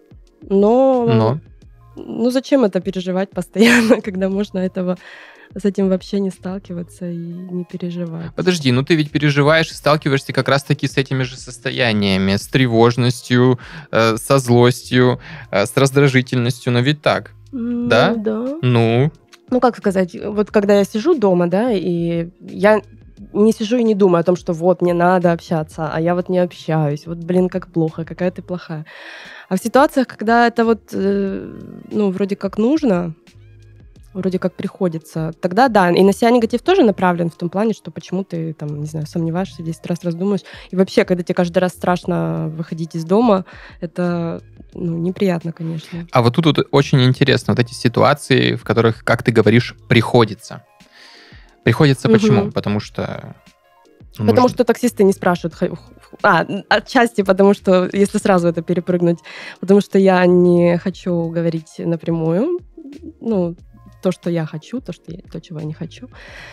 Но зачем это переживать постоянно, когда можно с этим вообще не сталкиваться и не переживать. Подожди, ты ведь переживаешь и сталкиваешься как раз-таки с этими же состояниями, с тревожностью, со злостью, с раздражительностью, но ведь так, да? Да. Как сказать, вот когда я сижу дома, да, и я не сижу и не думаю о том, что вот, мне надо общаться, а я вот не общаюсь, вот, как плохо, какая ты плохая. А в ситуациях, когда это вроде как нужно, вроде как приходится, тогда да. И на себя негатив тоже направлен в том плане, что почему ты там, не знаю, сомневаешься, 10 раз раздумаешь. И вообще, когда тебе каждый раз страшно выходить из дома, это неприятно, конечно. А вот тут очень интересно, вот эти ситуации, в которых, как ты говоришь, приходится. Приходится почему? Потому что... Потому что таксисты не спрашивают. Отчасти потому, что, если сразу это перепрыгнуть, потому что я не хочу говорить напрямую, то, что я хочу, то, чего я не хочу.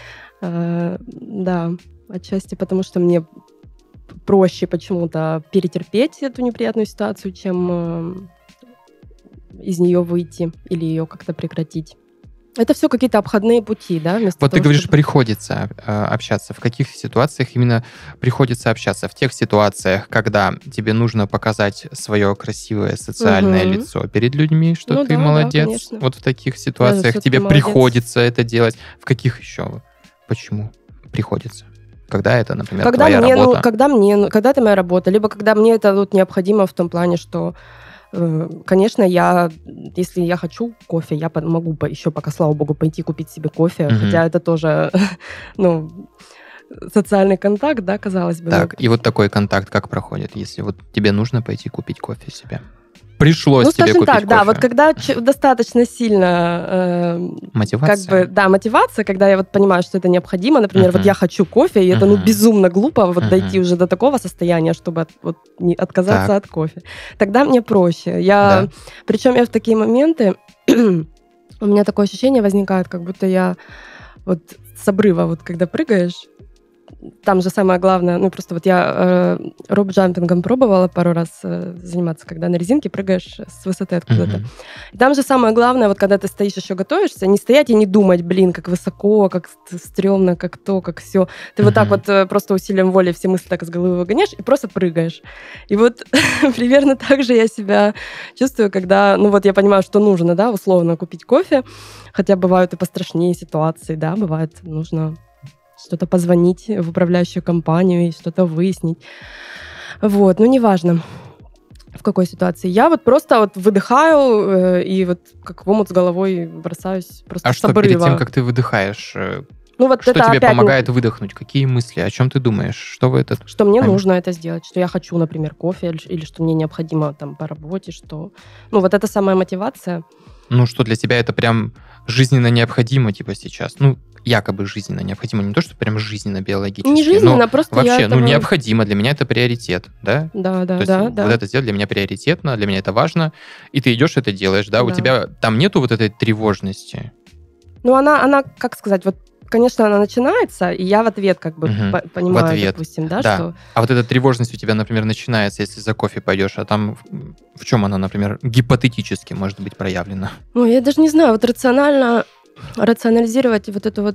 Да, отчасти потому, что мне проще почему-то перетерпеть эту неприятную ситуацию, чем из нее выйти или ее как-то прекратить. Это все какие-то обходные пути, да? Вот ты говоришь, приходится общаться. В каких ситуациях именно приходится общаться? В тех ситуациях, когда тебе нужно показать свое красивое социальное лицо перед людьми, что ты молодец. Да, вот в таких ситуациях тебе приходится это делать. В каких еще? Почему приходится? Когда это, например, твоя работа? Когда это моя работа, либо когда мне это необходимо в том плане, что конечно, если я хочу кофе, я могу еще пока, слава богу, пойти купить себе кофе, хотя это тоже, социальный контакт, да, казалось бы. Так, и вот такой контакт как проходит, если вот тебе нужно пойти купить кофе себе? Пришлось тебе купить кофе. Да, вот когда достаточно сильно... мотивация? Мотивация, когда я понимаю, что это необходимо. Например, вот я хочу кофе, и это безумно глупо дойти уже до такого состояния, чтобы не отказаться от кофе. Тогда мне проще. Причем я в такие моменты... У меня такое ощущение возникает, как будто я с обрыва, когда прыгаешь, там же самое главное, просто я роп-джампингом пробовала пару раз заниматься, когда на резинке прыгаешь с высоты откуда-то. И там же самое главное, когда ты стоишь еще готовишься, не стоять и не думать, как высоко, как стрёмно, как то, как все. Ты вот так просто усилием воли все мысли так из головы выгоняешь и просто прыгаешь. И примерно так же я себя чувствую, когда, я понимаю, что нужно, да, условно купить кофе, хотя бывают и пострашнее ситуации, да, бывает, нужно что-то позвонить в управляющую компанию и что-то выяснить. Неважно. В какой ситуации? Я вот просто вот выдыхаю и вот как в омут с головой бросаюсь просто А с что перед тем, обрыва. как ты выдыхаешь, Ну вот что это тебе опять, помогает выдохнуть? Какие мысли? О чем ты думаешь? Что в этот что мне момент? нужно это сделать, что я хочу, например, кофе, или что мне необходимо там по работе, что... Ну вот это самая мотивация. Ну, что для тебя это прям жизненно необходимо, типа, сейчас? Ну, якобы жизненно необходимо. Не то, что прям жизненно биологически, Не жизненно, но просто я вообще, ну, этого... необходимо. Для меня это приоритет, да? Да, То да, есть да, вот да, это сделать для меня приоритетно, для меня это важно, и ты идешь это делаешь, да? У да. тебя там нету вот этой тревожности? Ну она, как сказать, вот, конечно, она начинается, и я в ответ как бы Мгм. В понимаю, ответ, допустим, да, да. что... А вот эта тревожность у тебя, например, начинается, если за кофе пойдешь, а там в чем она, например, гипотетически может быть проявлена? Ну, я даже не знаю, вот рационализировать вот это вот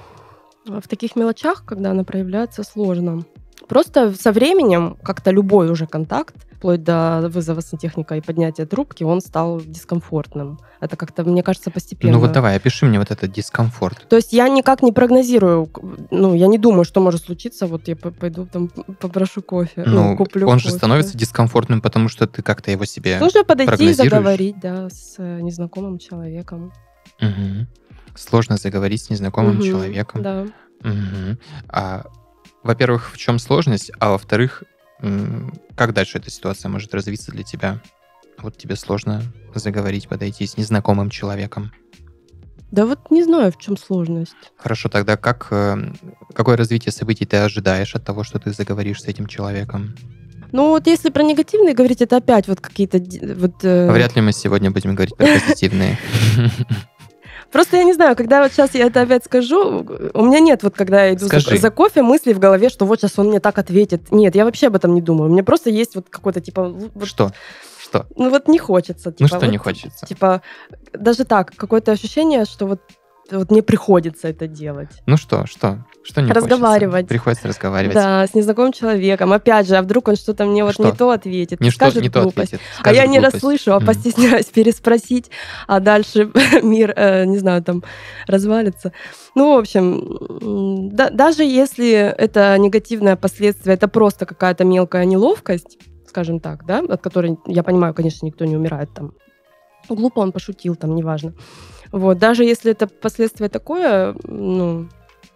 в таких мелочах, когда она проявляется, сложно. Просто со временем как-то любой уже контакт, вплоть до вызова сантехника и поднятия трубки, он стал дискомфортным. Это как-то, мне кажется, постепенно. Ну вот давай, опиши мне вот этот дискомфорт. То есть я никак не прогнозирую, ну, я не думаю, что может случиться, вот я пойду там попрошу кофе, Ну, куплю он кофе. же становится дискомфортным, потому что ты как-то его себе Нужно подойти и прогнозируешь. заговорить, да, с незнакомым человеком. Мгм. Сложно заговорить с незнакомым Мгм, человеком. да. Мгм. Во-первых, в чем сложность, а во-вторых, как дальше эта ситуация может развиться для тебя? Вот тебе сложно заговорить, подойти с незнакомым человеком. Да вот не знаю, в чем сложность. Хорошо, тогда какое развитие событий ты ожидаешь от того, что ты заговоришь с этим человеком? Ну вот если про негативные говорить, это опять вот какие-то... Вряд ли мы сегодня будем говорить про позитивные. Просто я не знаю, когда вот сейчас я это опять скажу, у меня нет вот, когда я иду Скажи. за кофе, мыслей в голове, что вот сейчас он мне так ответит. Нет, я вообще об этом не думаю. У меня просто есть вот какой-то типа... Вот, Что? Что? ну вот не хочется. Ну Типа, что вот, не хочется? Типа даже так, какое-то ощущение, что вот мне приходится это делать. Ну что не Разговаривать. хочется? Приходится разговаривать. Да, с незнакомым человеком. Опять же, а вдруг он что-то мне вот Что? не то ответит, Не скажет то глупость. ответит. А я скажет не глупость. расслышу, а Мгм. постесняюсь переспросить, а дальше мир, не знаю, там развалится. Ну, в общем, даже если это негативное последствие, это просто какая-то мелкая неловкость, скажем так, да, от которой, я понимаю, конечно, никто не умирает там. Глупо он пошутил, там, неважно. Вот, даже если это последствие такое, ну,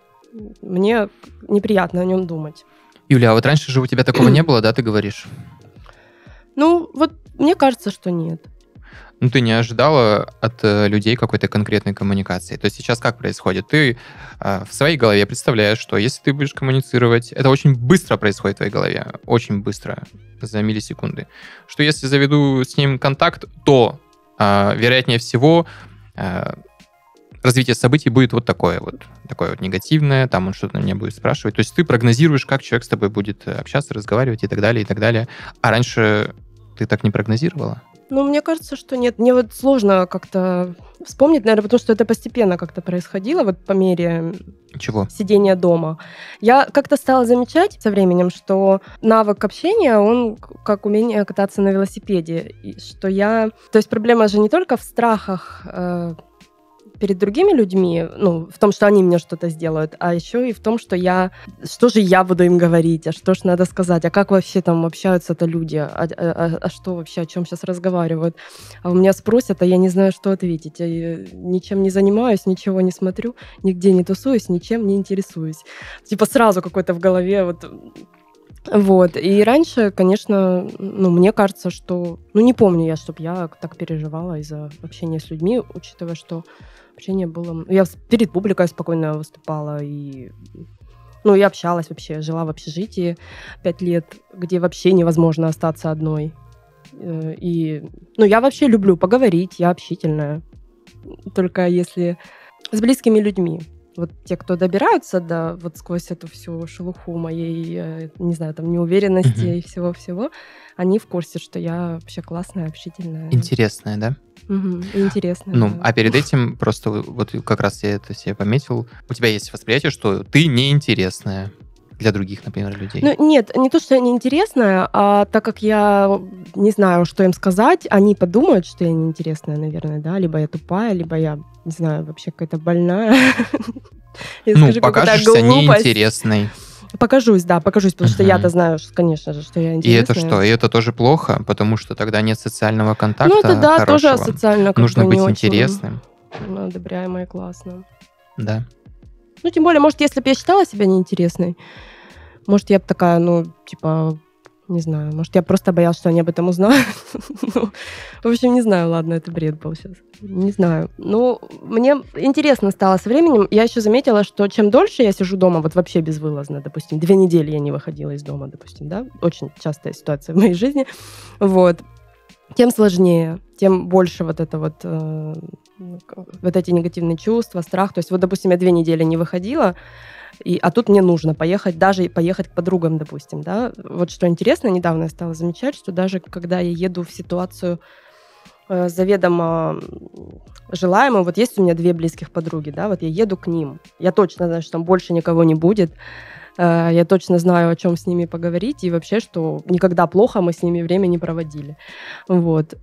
мне неприятно о нем думать. Юля, а вот раньше же у тебя такого не было, да, ты говоришь? Ну, вот мне кажется, что нет. Ну, ты не ожидала от людей какой-то конкретной коммуникации. То есть сейчас как происходит? Ты в своей голове представляешь, что если ты будешь коммуницировать, это очень быстро происходит в твоей голове, очень быстро, за миллисекунды, что если заведу с ним контакт, то, вероятнее всего, развитие событий будет вот такое вот негативное, там он что-то на меня будет спрашивать. То есть ты прогнозируешь, как человек с тобой будет общаться, разговаривать и так далее, и так далее. А раньше ты так не прогнозировала? Ну, мне кажется, что нет. Мне вот сложно как-то вспомнить, наверное, потому что это постепенно как-то происходило, вот по мере Чего? сидения дома. Я как-то стала замечать со временем, что навык общения, он как умение кататься на велосипеде. И что То есть проблема же не только в страхах перед другими людьми, ну, в том, что они мне что-то сделают, а еще и в том, что что же я буду им говорить, а что ж надо сказать, а как вообще там общаются-то люди, а что вообще, о чем сейчас разговаривают. А у меня спросят, а я не знаю, что ответить. Я ничем не занимаюсь, ничего не смотрю, нигде не тусуюсь, ничем не интересуюсь. Типа сразу какой-то в голове вот. И раньше, конечно, ну, мне кажется, что... Ну, не помню я, чтобы я так переживала из-за общения с людьми, учитывая, что общение было... Я перед публикой спокойно выступала и... Ну, я общалась вообще, жила в общежитии 5 лет, где вообще невозможно остаться одной. И... Ну, я вообще люблю поговорить, я общительная. Только если с близкими людьми. Вот те, кто добираются вот сквозь эту всю шелуху моей, не знаю, там, неуверенности и всего-всего, они в курсе, что я вообще классная, общительная. Интересная, да? И интересная. Ну, да. а перед этим просто вот как раз я это себе пометил. У тебя есть восприятие, что ты неинтересная для других, например, людей. Ну, нет, не то, что я неинтересная, а так как я не знаю, что им сказать, они подумают, что я неинтересная, наверное, да, либо я тупая, либо я, не знаю, вообще какая-то больная. Ну, покажешься неинтересной. Покажусь, потому что я-то Мгм. знаю, конечно же, что я И это интересная. что? И это тоже плохо, потому что тогда нет социального Ну, это контакта да, тоже хорошего. асоциально Нужно не быть очень интересным, одобряемо и классно. да. Ну, тем более, может, если бы я считала себя неинтересной, может, я бы такая, типа, не знаю, может, я просто боялась, что они об этом узнают. Ну, в общем, не знаю, ладно, это бред был сейчас. Не знаю. Ну, мне интересно стало со временем. Я еще заметила, что чем дольше я сижу дома, вот вообще безвылазно, допустим, 2 недели я не выходила из дома, допустим, да, очень частая ситуация в моей жизни, вот, тем сложнее, тем больше вот это вот эти негативные чувства, страх. То есть вот, допустим, я 2 недели не выходила, а тут мне нужно поехать, даже поехать к подругам, допустим, да. Вот что интересно, недавно я стала замечать, что даже когда я еду в ситуацию заведомо желаемую, вот есть у меня 2 близких подруги, да, вот я еду к ним, я точно знаю, что там больше никого не будет, я точно знаю, о чем с ними поговорить, и вообще, что никогда плохо мы с ними время не проводили, вот.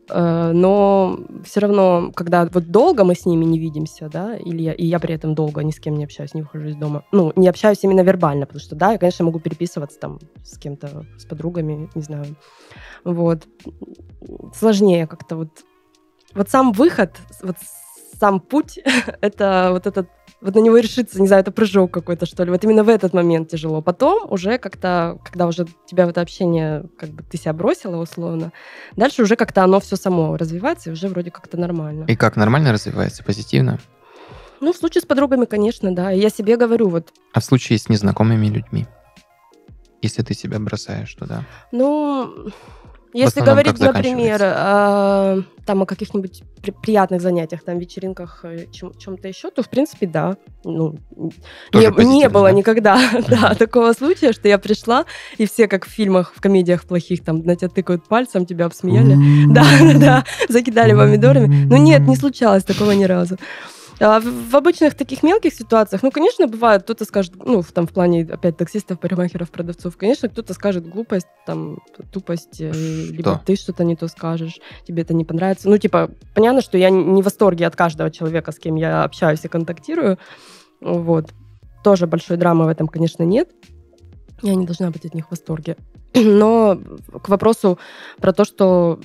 Но все равно, когда вот долго мы с ними не видимся, да, и я при этом долго ни с кем не общаюсь, не выхожу из дома, не общаюсь именно вербально, потому что, да, я, конечно, могу переписываться там с кем-то, с подругами, не знаю, вот. Сложнее как-то вот сам выход, вот сам путь, это вот этот, вот на него решиться, не знаю, это прыжок какой-то, что ли. Вот именно в этот момент тяжело. Потом уже как-то, когда уже тебя в это общение, как бы ты себя бросила условно, дальше уже как-то оно все само развивается, и уже вроде как-то нормально. И как, нормально развивается, позитивно? Ну, в случае с подругами, конечно, да. И я себе говорю, вот, А в случае с незнакомыми людьми? Если ты себя бросаешь туда? ну, если основном говорить, как например, заканчивается? там о каких-нибудь приятных занятиях, там, вечеринках, чем-то еще, то, в принципе, да. Ну, Тоже не позитивно, было да? никогда, да, Мгм. такого случая, что я пришла, и все, как в фильмах, в комедиях плохих, там, на тебя тыкают пальцем, тебя обсмеяли. Да, закидали помидорами. Но нет, не случалось такого ни разу. А в обычных таких мелких ситуациях, ну, конечно, бывает, кто-то скажет, в плане, опять, таксистов, парикмахеров, продавцов, конечно, кто-то скажет глупость, там, тупость, либо Что? ты что-то не то скажешь, тебе это не понравится. Ну, типа, понятно, что я не в восторге от каждого человека, с кем я общаюсь и контактирую, вот. Тоже большой драмы в этом, конечно, нет. Я не должна быть от них в восторге. Но к вопросу про то, что,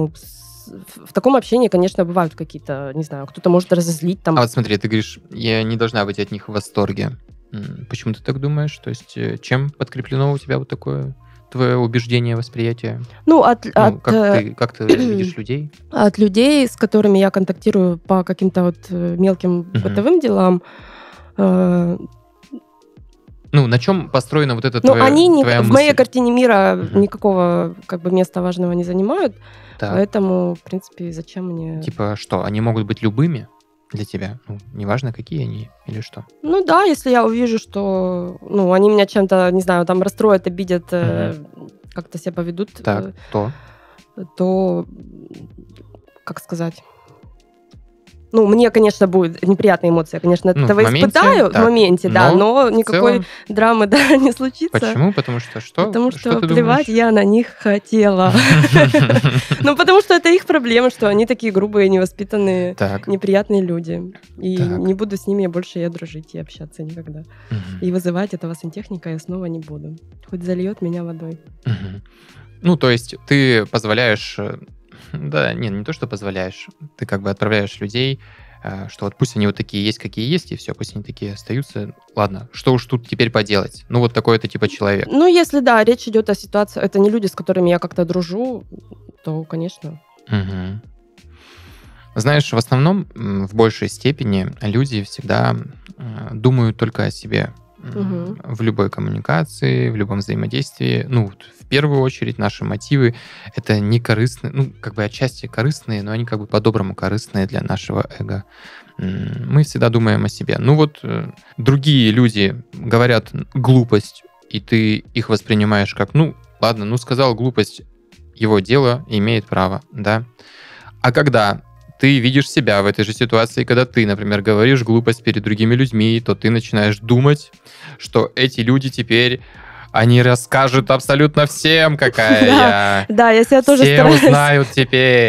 в таком общении, конечно, бывают какие-то, не знаю, кто-то может разозлить там. А вот смотри, ты говоришь, я не должна быть от них в восторге. Почему ты так думаешь? То есть чем подкреплено у тебя вот такое твое убеждение, восприятие? Ну, Как ты видишь людей? от людей, с которыми я контактирую по каким-то вот мелким бытовым делам, э, На чем построена вот эта твоя они мысль? в моей картине мира Мгм. никакого как бы места важного не занимают, Так. поэтому, в принципе, зачем мне... Типа что, они могут быть любыми для тебя? Неважно, какие они или что? Ну да, если я увижу, что, они меня чем-то, не знаю, там расстроят, обидят, как-то себя поведут, Так, то, как сказать... мне, конечно, будет неприятная эмоция. Конечно, в этого моменте, испытаю в так, моменте, да, но в никакой целом, драмы, да, не случится. почему? Потому что что? Потому Что что ты плевать думаешь? я на них хотела. Потому что это их проблема, что они такие грубые, невоспитанные, Так. неприятные люди. И Так. не буду с ними больше дружить и общаться никогда. Мгм. И вызывать этого сантехника я снова не буду. Хоть зальет меня водой. Мгм. То есть ты позволяешь... Да, не то, что позволяешь. Ты как бы отправляешь людей, что вот пусть они вот такие есть, какие есть, и все, пусть они такие остаются. Ладно, что уж тут теперь поделать? Вот такой-то типа человек. Если, да, речь идет о ситуации, это не люди, с которыми я как-то дружу, то, конечно. Мгм. Знаешь, в основном, в большей степени люди всегда думают только о себе. Мгм. В любой коммуникации, в любом взаимодействии. В первую очередь наши мотивы — это не корыстные, как бы отчасти корыстные, но они как бы по-доброму корыстные для нашего эго. Мы всегда думаем о себе. Другие люди говорят глупость, и ты их воспринимаешь как, ладно, сказал глупость, его дело, имеет право, да. А когда ты видишь себя в этой же ситуации, когда ты, например, говоришь глупость перед другими людьми, то ты начинаешь думать, что эти люди теперь, они расскажут абсолютно всем, какая я. Да, я себя тоже Все стараюсь. узнают теперь.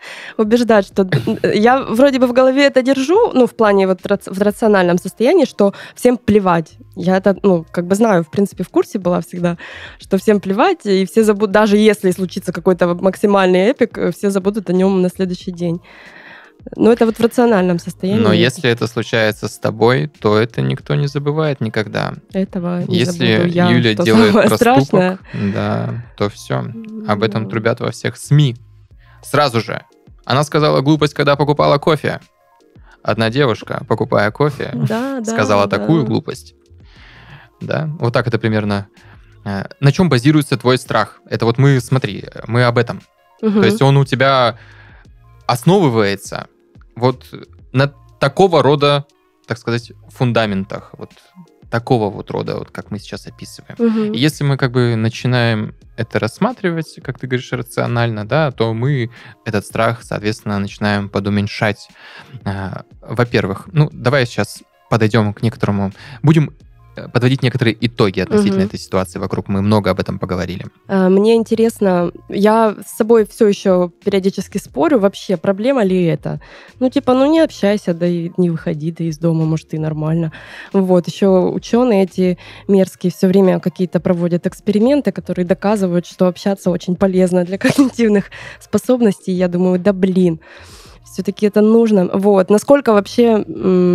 убеждать, что я вроде бы в голове это держу, ну, в плане вот в рациональном состоянии, что всем плевать. Я это, ну, как бы знаю, в принципе, в курсе была всегда, что всем плевать, и все забудут, даже если случится какой-то максимальный эпик, все забудут о нем на следующий день. Но это вот в рациональном состоянии. Но если это случается с тобой, то это никто не забывает никогда. Этого не Если забуду я, Юля что делает самое проступок, страшное. да, то все. Об этом трубят во всех СМИ. Сразу же. Она сказала глупость, когда покупала кофе. Одна девушка, покупая кофе, сказала такую глупость. Да, вот так это примерно. На чем базируется твой страх? Это вот мы, смотри, мы об этом. То есть он у тебя основывается вот на такого рода, так сказать, фундаментах, вот такого вот рода, вот как мы сейчас описываем. И если мы как бы начинаем это рассматривать, как ты говоришь, рационально, да, то мы этот страх, соответственно, начинаем подуменьшать. Во-первых, ну, давай сейчас подойдем к некоторому... Будем подводить некоторые итоги относительно этой ситуации вокруг. Мы много об этом поговорили. Мне интересно, я с собой все еще периодически спорю, вообще, проблема ли это? Ну, типа, ну не общайся, да и не выходи ты из дома, может, и нормально. Вот, еще ученые эти мерзкие все время какие-то проводят эксперименты, которые доказывают, что общаться очень полезно для когнитивных способностей. Я думаю, да блин, все-таки это нужно. Вот, насколько вообще...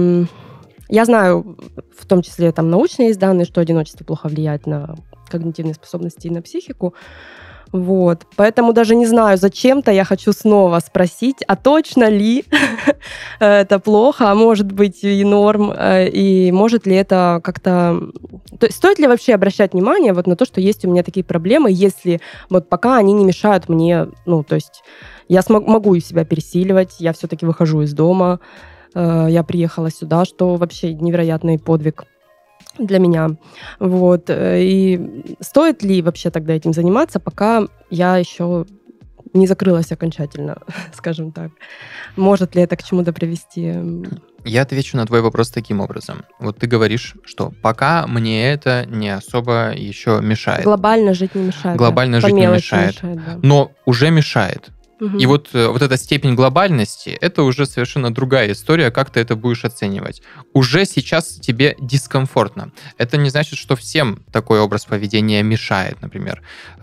Я знаю, в том числе там научные есть данные, что одиночество плохо влияет на когнитивные способности и на психику. Вот. Поэтому даже не знаю, зачем-то я хочу снова спросить, а точно ли это плохо, а может быть и норм, и может ли это как-то... То есть стоит ли вообще обращать внимание вот на то, что есть у меня такие проблемы, если вот пока они не мешают мне, ну, то есть я могу себя пересиливать, я все-таки выхожу из дома, я приехала сюда, что вообще невероятный подвиг для меня. Вот. И стоит ли вообще тогда этим заниматься, пока я еще не закрылась окончательно, скажем так? Может ли это к чему-то привести? Я отвечу на твой вопрос таким образом. Вот ты говоришь, что пока мне это не особо еще мешает. Глобально жить не мешает. Глобально жить не мешает. Да. Но уже мешает. И вот эта степень глобальности, это уже совершенно другая история, как ты это будешь оценивать. Уже сейчас тебе дискомфортно. Это не значит, что всем такой образ поведения мешает, например.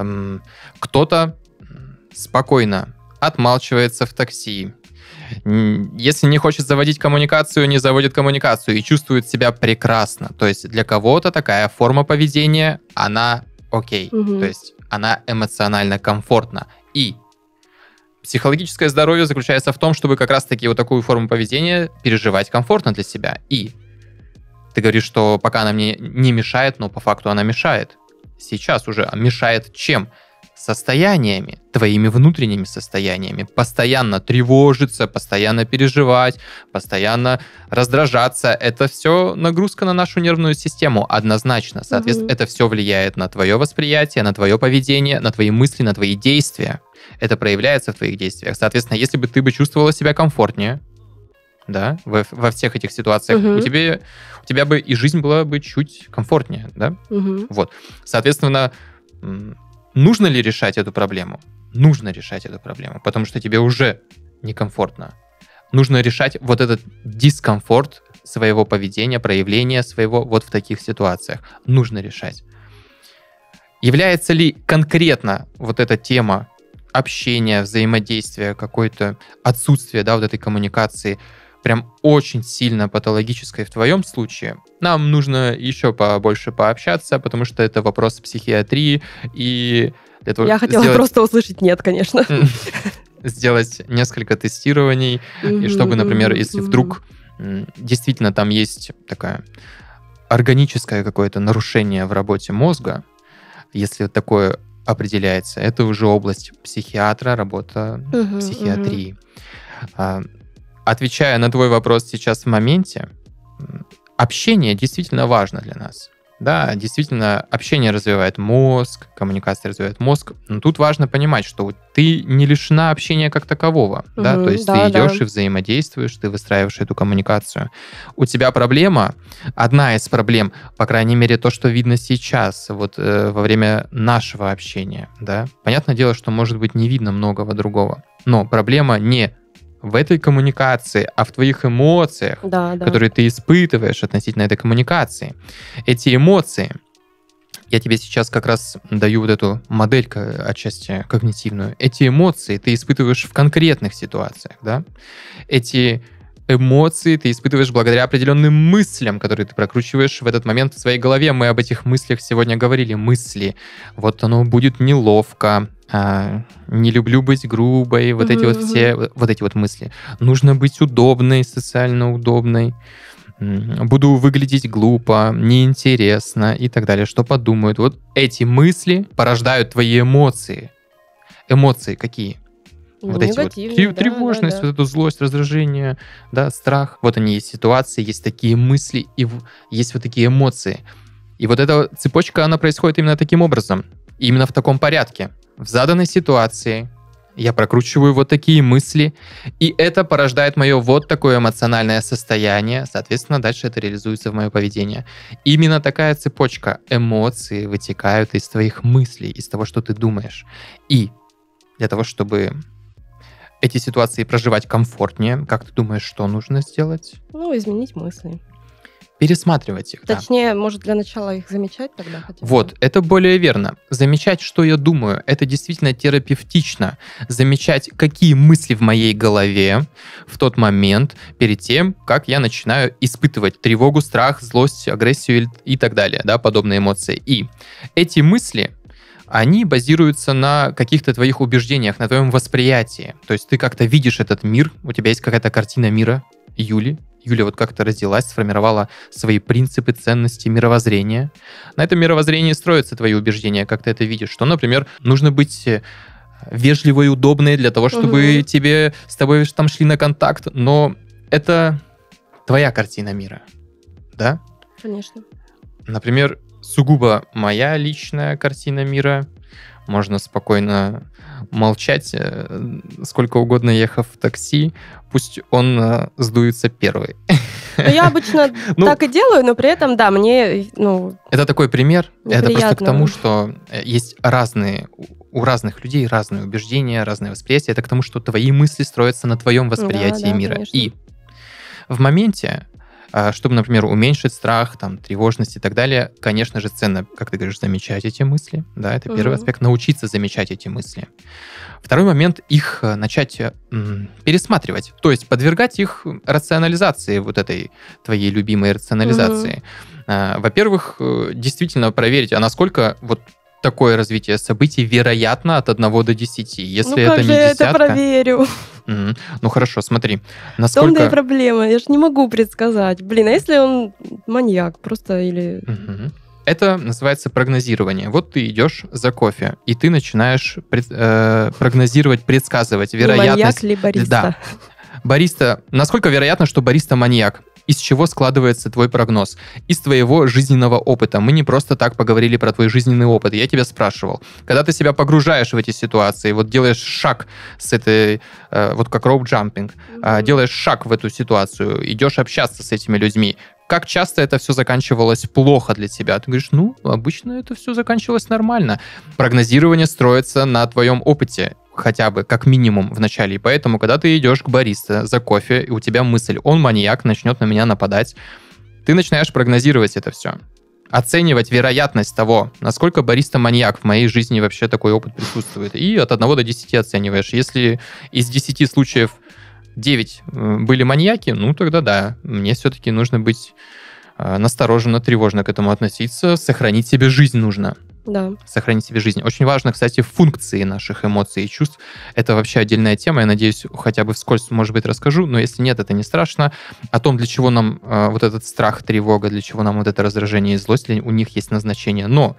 Кто-то спокойно отмалчивается в такси. Если не хочет заводить коммуникацию, не заводит коммуникацию и чувствует себя прекрасно. То есть для кого-то такая форма поведения, она окей. То есть она эмоционально комфортна. И психологическое здоровье заключается в том, чтобы как раз-таки вот такую форму поведения переживать комфортно для себя. И ты говоришь, что пока она мне не мешает, но по факту она мешает. Сейчас уже мешает чем? Состояниями, твоими внутренними состояниями. Постоянно тревожиться, постоянно переживать, постоянно раздражаться. Это все нагрузка на нашу нервную систему однозначно. Соответственно, это все влияет на твое восприятие, на твое поведение, на твои мысли, на твои действия. Это проявляется в твоих действиях. Соответственно, если бы ты бы чувствовала себя комфортнее, да, во всех этих ситуациях, у тебя бы и жизнь была бы чуть комфортнее, да? Вот. Соответственно, нужно ли решать эту проблему? Нужно решать эту проблему, потому что тебе уже некомфортно. Нужно решать вот этот дискомфорт своего поведения, проявления своего вот в таких ситуациях. Нужно решать. Является ли конкретно вот эта тема общения, взаимодействия, какое-то отсутствие, да, вот этой коммуникации прям очень сильно патологической в твоем случае, нам нужно еще побольше пообщаться, потому что это вопрос психиатрии, и для этого я хотела просто услышать «нет», конечно. Сделать несколько тестирований, и чтобы, например, если вдруг действительно там есть такое органическое какое-то нарушение в работе мозга, если такое определяется, это уже область психиатра, работа психиатрии. Отвечая на твой вопрос сейчас в моменте, общение действительно важно для нас. Да, действительно, общение развивает мозг, коммуникация развивает мозг. Но тут важно понимать, что ты не лишена общения как такового. Да? То есть ты Да, да. идешь и взаимодействуешь, ты выстраиваешь эту коммуникацию. У тебя проблема, одна из проблем, по крайней мере, то, что видно сейчас, вот во время нашего общения. Да? Понятное дело, что, может быть, не видно многого другого. Но проблема не в этой коммуникации, а в твоих эмоциях, Да, да. которые ты испытываешь относительно этой коммуникации. Эти эмоции, я тебе сейчас как раз даю вот эту модель отчасти когнитивную, эти эмоции ты испытываешь в конкретных ситуациях, да? Эти эмоции ты испытываешь благодаря определенным мыслям, которые ты прокручиваешь в этот момент в своей голове. Мы об этих мыслях сегодня говорили. Мысли. Вот оно будет неловко, не люблю быть грубой, вот эти вот все, вот эти вот мысли. Нужно быть удобной, социально удобной. Буду выглядеть глупо, неинтересно и так далее. Что подумают? Вот эти мысли порождают твои эмоции. Эмоции какие? Вот эти вот тревожность, вот эту злость, раздражение, да, страх. Вот они есть ситуации, есть такие мысли и есть вот такие эмоции. И вот эта цепочка, она происходит именно таким образом. Именно в таком порядке. В заданной ситуации я прокручиваю вот такие мысли, и это порождает мое вот такое эмоциональное состояние. Соответственно, дальше это реализуется в мое поведение. Именно такая цепочка. Эмоции вытекают из твоих мыслей, из того, что ты думаешь. И для того, чтобы эти ситуации проживать комфортнее, как ты думаешь, что нужно сделать? Ну, изменить мысли. Пересматривать их. Точнее, может, для начала их замечать тогда хотя бы. Вот, это более верно. Замечать, что я думаю, это действительно терапевтично. Замечать, какие мысли в моей голове в тот момент, перед тем, как я начинаю испытывать тревогу, страх, злость, агрессию и так далее, да, подобные эмоции. И эти мысли, они базируются на каких-то твоих убеждениях, на твоем восприятии. То есть ты как-то видишь этот мир, у тебя есть какая-то картина мира Юли. Юля вот как-то родилась, сформировала свои принципы, ценности, мировоззрение. На этом мировоззрении строятся твои убеждения, как ты это видишь. Что, например, нужно быть вежливой и удобной для того, чтобы с тобой там шли на контакт. Но это твоя картина мира, да? Конечно. Например, сугубо моя личная картина мира. Можно спокойно молчать, сколько угодно ехав в такси, пусть он сдуется первый. Я обычно так и делаю, но при этом, да, мне, Это такой пример. неприятно. Это просто к тому, что есть у разных людей разные убеждения, разные восприятия. Это к тому, что твои мысли строятся на твоем восприятии мира. Конечно. И в моменте, чтобы, например, уменьшить страх, там, тревожность и так далее, конечно же, ценно, как ты говоришь, замечать эти мысли. Да, это первый аспект. Научиться замечать эти мысли. Второй момент — их начать пересматривать. То есть подвергать их рационализации, вот этой твоей любимой рационализации. Во-первых, действительно проверить, а насколько вот такое развитие событий вероятно от 1 до 10. Если это не я десятка... это проверю? Ну хорошо, смотри. В том-то и проблема. Я же не могу предсказать. А если он маньяк просто или... Это называется прогнозирование. Вот ты идешь за кофе, и ты начинаешь прогнозировать, предсказывать вероятность... Маньяк ли бариста? Да. Бариста... Насколько вероятно, что бариста маньяк? Из чего складывается твой прогноз? Из твоего жизненного опыта. Мы не просто так поговорили про твой жизненный опыт. Я тебя спрашивал. Когда ты себя погружаешь в эти ситуации, вот делаешь шаг с этой... Вот как роуп-джампинг. Делаешь шаг в эту ситуацию, идешь общаться с этими людьми. Как часто это все заканчивалось плохо для тебя? Ты говоришь, обычно это все заканчивалось нормально. Прогнозирование строится на твоем опыте. Хотя бы, как минимум, в начале. И поэтому, когда ты идешь к бариста за кофе, и у тебя мысль, он маньяк, начнет на меня нападать, ты начинаешь прогнозировать это все. Оценивать вероятность того, насколько бариста маньяк в моей жизни вообще такой опыт присутствует. И от 1 до 10 оцениваешь. Если из 10 случаев 9 были маньяки, тогда да, мне все-таки нужно быть настороженно, тревожно к этому относиться, сохранить себе жизнь нужно. Да. Сохранить себе жизнь. Очень важно, кстати, функции наших эмоций и чувств. Это вообще отдельная тема. Я надеюсь, хотя бы вскользь, может быть, расскажу. Но если нет, это не страшно. О том, для чего нам вот этот страх, тревога, для чего нам вот это раздражение и злость, у них есть назначение. Но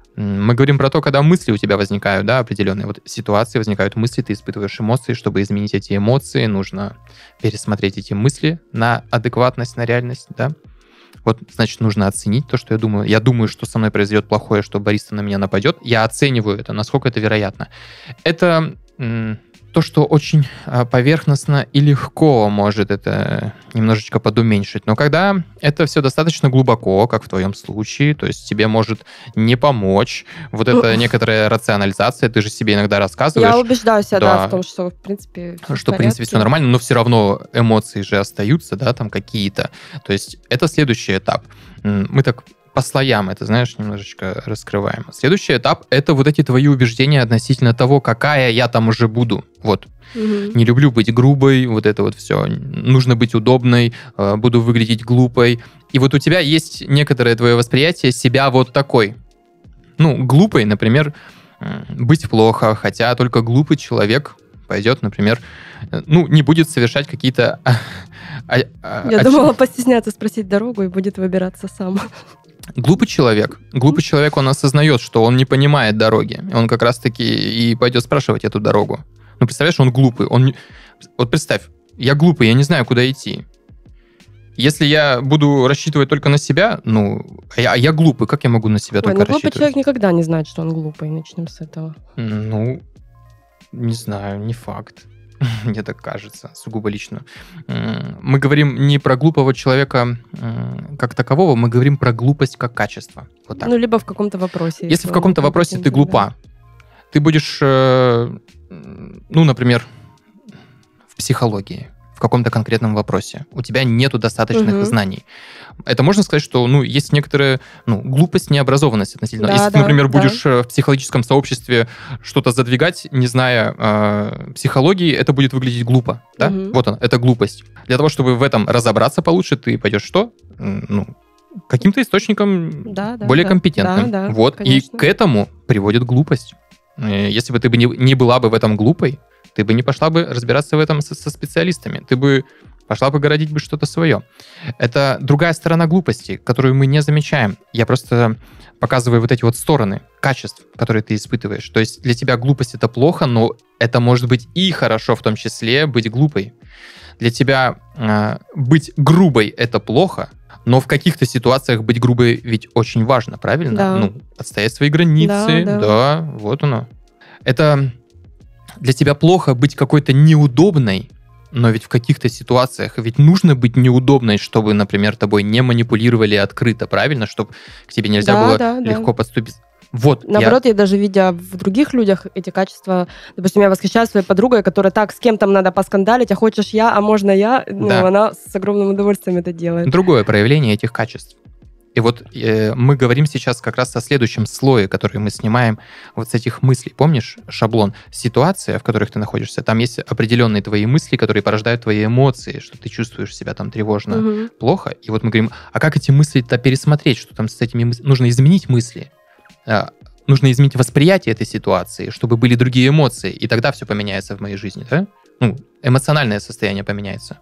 мы говорим про то, когда мысли у тебя возникают, да, определенные вот ситуации, возникают мысли, ты испытываешь эмоции. Чтобы изменить эти эмоции, нужно пересмотреть эти мысли на адекватность, на реальность, да. Вот, значит, нужно оценить то, что я думаю. Я думаю, что со мной произойдет плохое, что бариста на меня нападет. Я оцениваю это, насколько это вероятно. Это то, что очень поверхностно и легко может это немножечко подуменьшить. Но когда это все достаточно глубоко, как в твоем случае, то есть тебе может не помочь вот эта некоторая рационализация, ты же себе иногда рассказываешь. Я убеждаю себя, да, в том, что, в принципе, всё что, в принципе, все нормально, но все равно эмоции же остаются, да, там какие-то. То есть это следующий этап. Мы так по слоям это, знаешь, немножечко раскрываем. Следующий этап — это вот эти твои убеждения относительно того, какая я там уже буду. Вот. Не люблю быть грубой, вот это вот все. Нужно быть удобной, буду выглядеть глупой. И вот у тебя есть некоторое твое восприятие себя вот такой. Ну, глупой, например, быть плохо, хотя только глупый человек пойдет, например, не будет совершать какие-то... Я думала постесняться спросить дорогу и будет выбираться сам. Глупый человек, он осознает, что он не понимает дороги. Он как раз-таки и пойдет спрашивать эту дорогу. Ну, представляешь, он глупый. Вот представь, я глупый, я не знаю, куда идти. Если я буду рассчитывать только на себя, я глупый, как я могу на себя только рассчитывать? Глупый человек никогда не знает, что он глупый. Начнем с этого. Не знаю, не факт. Мне так кажется, сугубо лично. Мы говорим не про глупого человека как такового, мы говорим про глупость как качество. Вот так. Либо в каком-то вопросе. Если в каком-то вопросе ты глупа, ты будешь, например, в психологии, в каком-то конкретном вопросе. У тебя нету достаточных знаний. Это можно сказать, что есть некоторая глупость, необразованность относительно. Да, если ты, например, будешь в психологическом сообществе что-то задвигать, не зная психологии, это будет выглядеть глупо. Да? Вот она, это глупость. Для того, чтобы в этом разобраться получше, ты пойдешь что? Каким-то источником более компетентным. Да, вот. Конечно. И к этому приводит глупость. Если бы ты не была бы в этом глупой, ты бы не пошла бы разбираться в этом со специалистами. Ты бы пошла бы городить бы что-то свое. Это другая сторона глупости, которую мы не замечаем. Я просто показываю вот эти вот стороны качеств, которые ты испытываешь. То есть для тебя глупость — это плохо, но это может быть и хорошо в том числе быть глупой. Для тебя быть грубой — это плохо, но в каких-то ситуациях быть грубой ведь очень важно, правильно? Да. Отстоять свои границы. Да, вот оно. Это для тебя плохо быть какой-то неудобной, но ведь в каких-то ситуациях ведь нужно быть неудобной, чтобы, например, тобой не манипулировали открыто, правильно? Чтобы к тебе нельзя было легко подступить. Вот. Наоборот, я даже видя в других людях эти качества, допустим, я восхищаюсь своей подругой, которая так, с кем там надо поскандалить, а хочешь я, а можно я, она с огромным удовольствием это делает. Другое проявление этих качеств. И вот мы говорим сейчас как раз о следующем слое, который мы снимаем вот с этих мыслей. Помнишь шаблон? Ситуация, в которых ты находишься, там есть определенные твои мысли, которые порождают твои эмоции, что ты чувствуешь себя там тревожно, плохо. И вот мы говорим, а как эти мысли-то пересмотреть, что там с этими мыслями? Нужно изменить мысли. Нужно изменить восприятие этой ситуации, чтобы были другие эмоции, и тогда все поменяется в моей жизни, да? Эмоциональное состояние поменяется.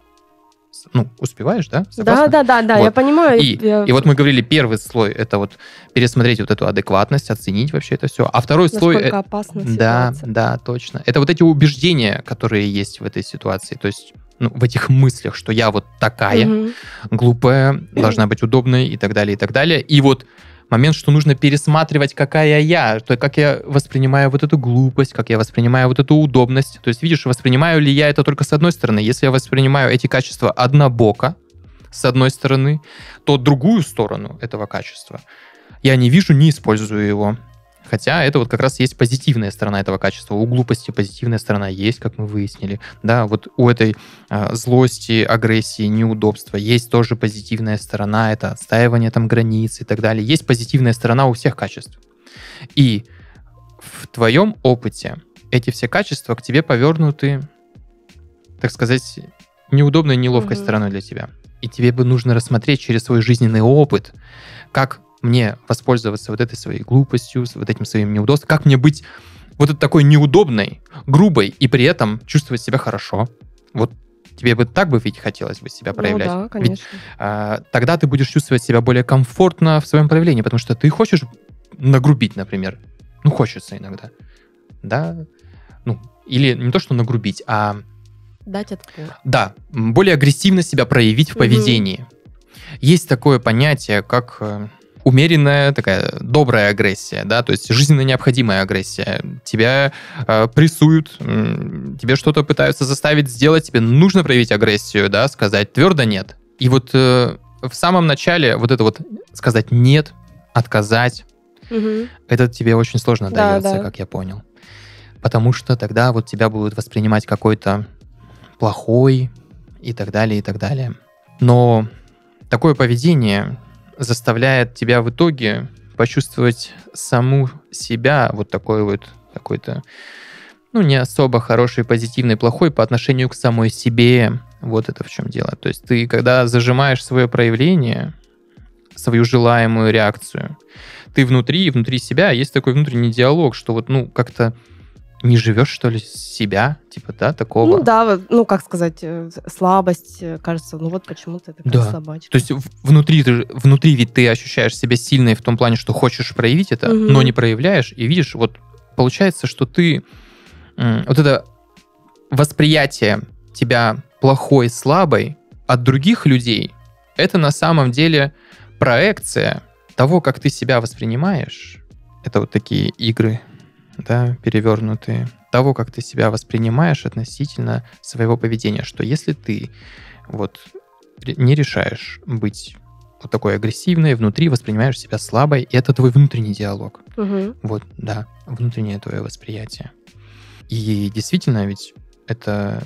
Успеваешь, да? Согласна? Да, вот. Я понимаю. И вот мы говорили, первый слой — это вот пересмотреть вот эту адекватность, оценить вообще это все. А второй слой... Насколько опасна ситуация. Да, точно. Это вот эти убеждения, которые есть в этой ситуации. То есть в этих мыслях, что я вот такая, глупая, должна быть удобной и так далее, и так далее. И вот момент, что нужно пересматривать, какая я, то как я воспринимаю вот эту глупость, как я воспринимаю вот эту удобность. То есть, видишь, воспринимаю ли я это только с одной стороны. Если я воспринимаю эти качества однобоко, с одной стороны, то другую сторону этого качества я не вижу, не использую его. Хотя это вот как раз есть позитивная сторона этого качества. У глупости позитивная сторона есть, как мы выяснили. Да, вот у этой злости, агрессии, неудобства есть тоже позитивная сторона. Это отстаивание там границ и так далее. Есть позитивная сторона у всех качеств. И в твоем опыте эти все качества к тебе повернуты, так сказать, неудобной, неловкой стороной для тебя. И тебе бы нужно рассмотреть через свой жизненный опыт, как мне воспользоваться вот этой своей глупостью, вот этим своим неудобством, как мне быть вот этой такой неудобной, грубой и при этом чувствовать себя хорошо. Вот тебе бы так бы ведь хотелось бы себя проявлять. Да, конечно. Ведь, тогда ты будешь чувствовать себя более комфортно в своем проявлении, потому что ты хочешь нагрубить, например. Хочется иногда. Да? Или не то, что нагрубить, а... Дать отпор. Да, более агрессивно себя проявить в поведении. есть такое понятие, как умеренная такая добрая агрессия, да, то есть жизненно необходимая агрессия. Тебя прессуют, тебе что-то пытаются заставить сделать, тебе нужно проявить агрессию, да, сказать твердо нет. И вот в самом начале вот это вот сказать нет, отказать, это тебе очень сложно дается, как я понял. Потому что тогда вот тебя будут воспринимать какой-то плохой и так далее, и так далее. Но такое поведение заставляет тебя в итоге почувствовать саму себя вот такой вот какой-то, ну, не особо хороший, позитивный, плохой по отношению к самой себе. Вот это в чем дело. То есть ты, когда зажимаешь свое проявление, свою желаемую реакцию, ты внутри себя, есть такой внутренний диалог, что вот, ну, как-то не живешь, что ли, себя, типа, да, такого? Ну да, ну, как сказать, слабость, кажется, ну вот почему ты такая слабачка. То есть внутри ведь ты ощущаешь себя сильной в том плане, что хочешь проявить это, но не проявляешь, и видишь, вот получается, что ты вот это восприятие тебя плохой, слабой от других людей, это на самом деле проекция того, как ты себя воспринимаешь. Это вот такие игры, да, перевернутые, того, как ты себя воспринимаешь относительно своего поведения, что если ты вот не решаешь быть вот такой агрессивной, внутри воспринимаешь себя слабой, и это твой внутренний диалог. Вот, да, внутреннее твое восприятие. И действительно, ведь это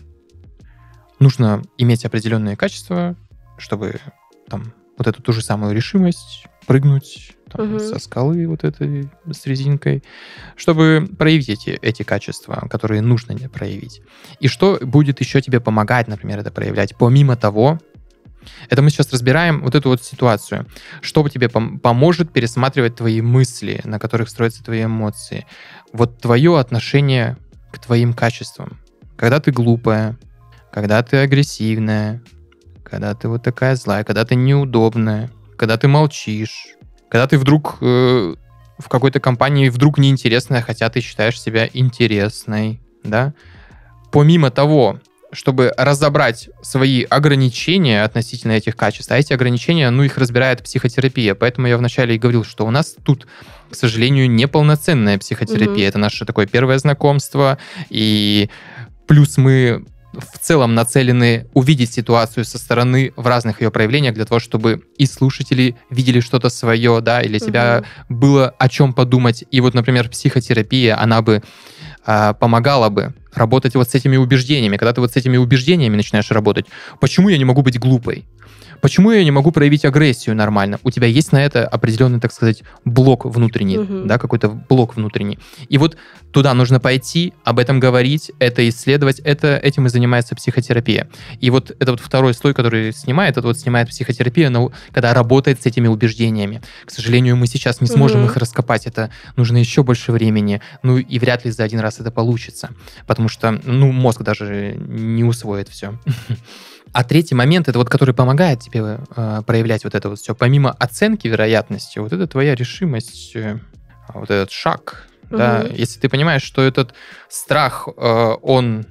нужно иметь определенные качества, чтобы там вот эту ту же самую решимость прыгнуть там, со скалы вот этой с резинкой, чтобы проявить эти качества, которые нужно проявить. И что будет еще тебе помогать, например, это проявлять? Помимо того, это мы сейчас разбираем вот эту вот ситуацию, что тебе поможет пересматривать твои мысли, на которых строятся твои эмоции. Вот твое отношение к твоим качествам. Когда ты глупая, когда ты агрессивная, когда ты вот такая злая, когда ты неудобная, когда ты молчишь, когда ты вдруг в какой-то компании вдруг неинтересная, хотя ты считаешь себя интересной, да? Помимо того, чтобы разобрать свои ограничения относительно этих качеств, а эти ограничения, ну, их разбирает психотерапия, поэтому я вначале и говорил, что у нас тут, к сожалению, неполноценная психотерапия. Это наше такое первое знакомство, и плюс мы в целом нацелены увидеть ситуацию со стороны в разных ее проявлениях для того, чтобы и слушатели видели что-то свое, да, или себя было о чем подумать. И вот, например, психотерапия, она бы помогала бы работать вот с этими убеждениями. Когда ты вот с этими убеждениями начинаешь работать, почему я не могу быть глупой? Почему я не могу проявить агрессию нормально? У тебя есть на это определенный, так сказать, блок внутренний, да, какой-то блок внутренний. И вот туда нужно пойти, об этом говорить, это исследовать, этим и занимается психотерапия. И вот это вот второй слой, который снимает, это вот снимает психотерапия, когда работает с этими убеждениями. К сожалению, мы сейчас не сможем их раскопать, это нужно еще больше времени, ну и вряд ли за один раз это получится, потому что, ну, мозг даже не усвоит все. А третий момент, это вот который помогает тебе проявлять вот это вот все. Помимо оценки вероятности, вот это твоя решимость, вот этот шаг, да, если ты понимаешь, что этот страх, он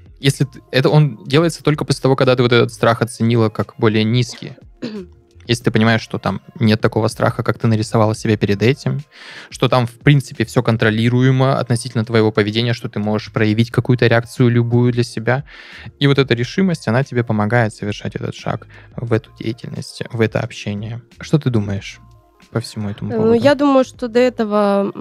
делается только после того, когда ты вот этот страх оценила как более низкий. Если ты понимаешь, что там нет такого страха, как ты нарисовала себе перед этим, что там, в принципе, все контролируемо относительно твоего поведения, что ты можешь проявить какую-то реакцию любую для себя. И вот эта решимость, она тебе помогает совершать этот шаг в эту деятельность, в это общение. Что ты думаешь по всему этому поводу? Ну, я думаю, что до этого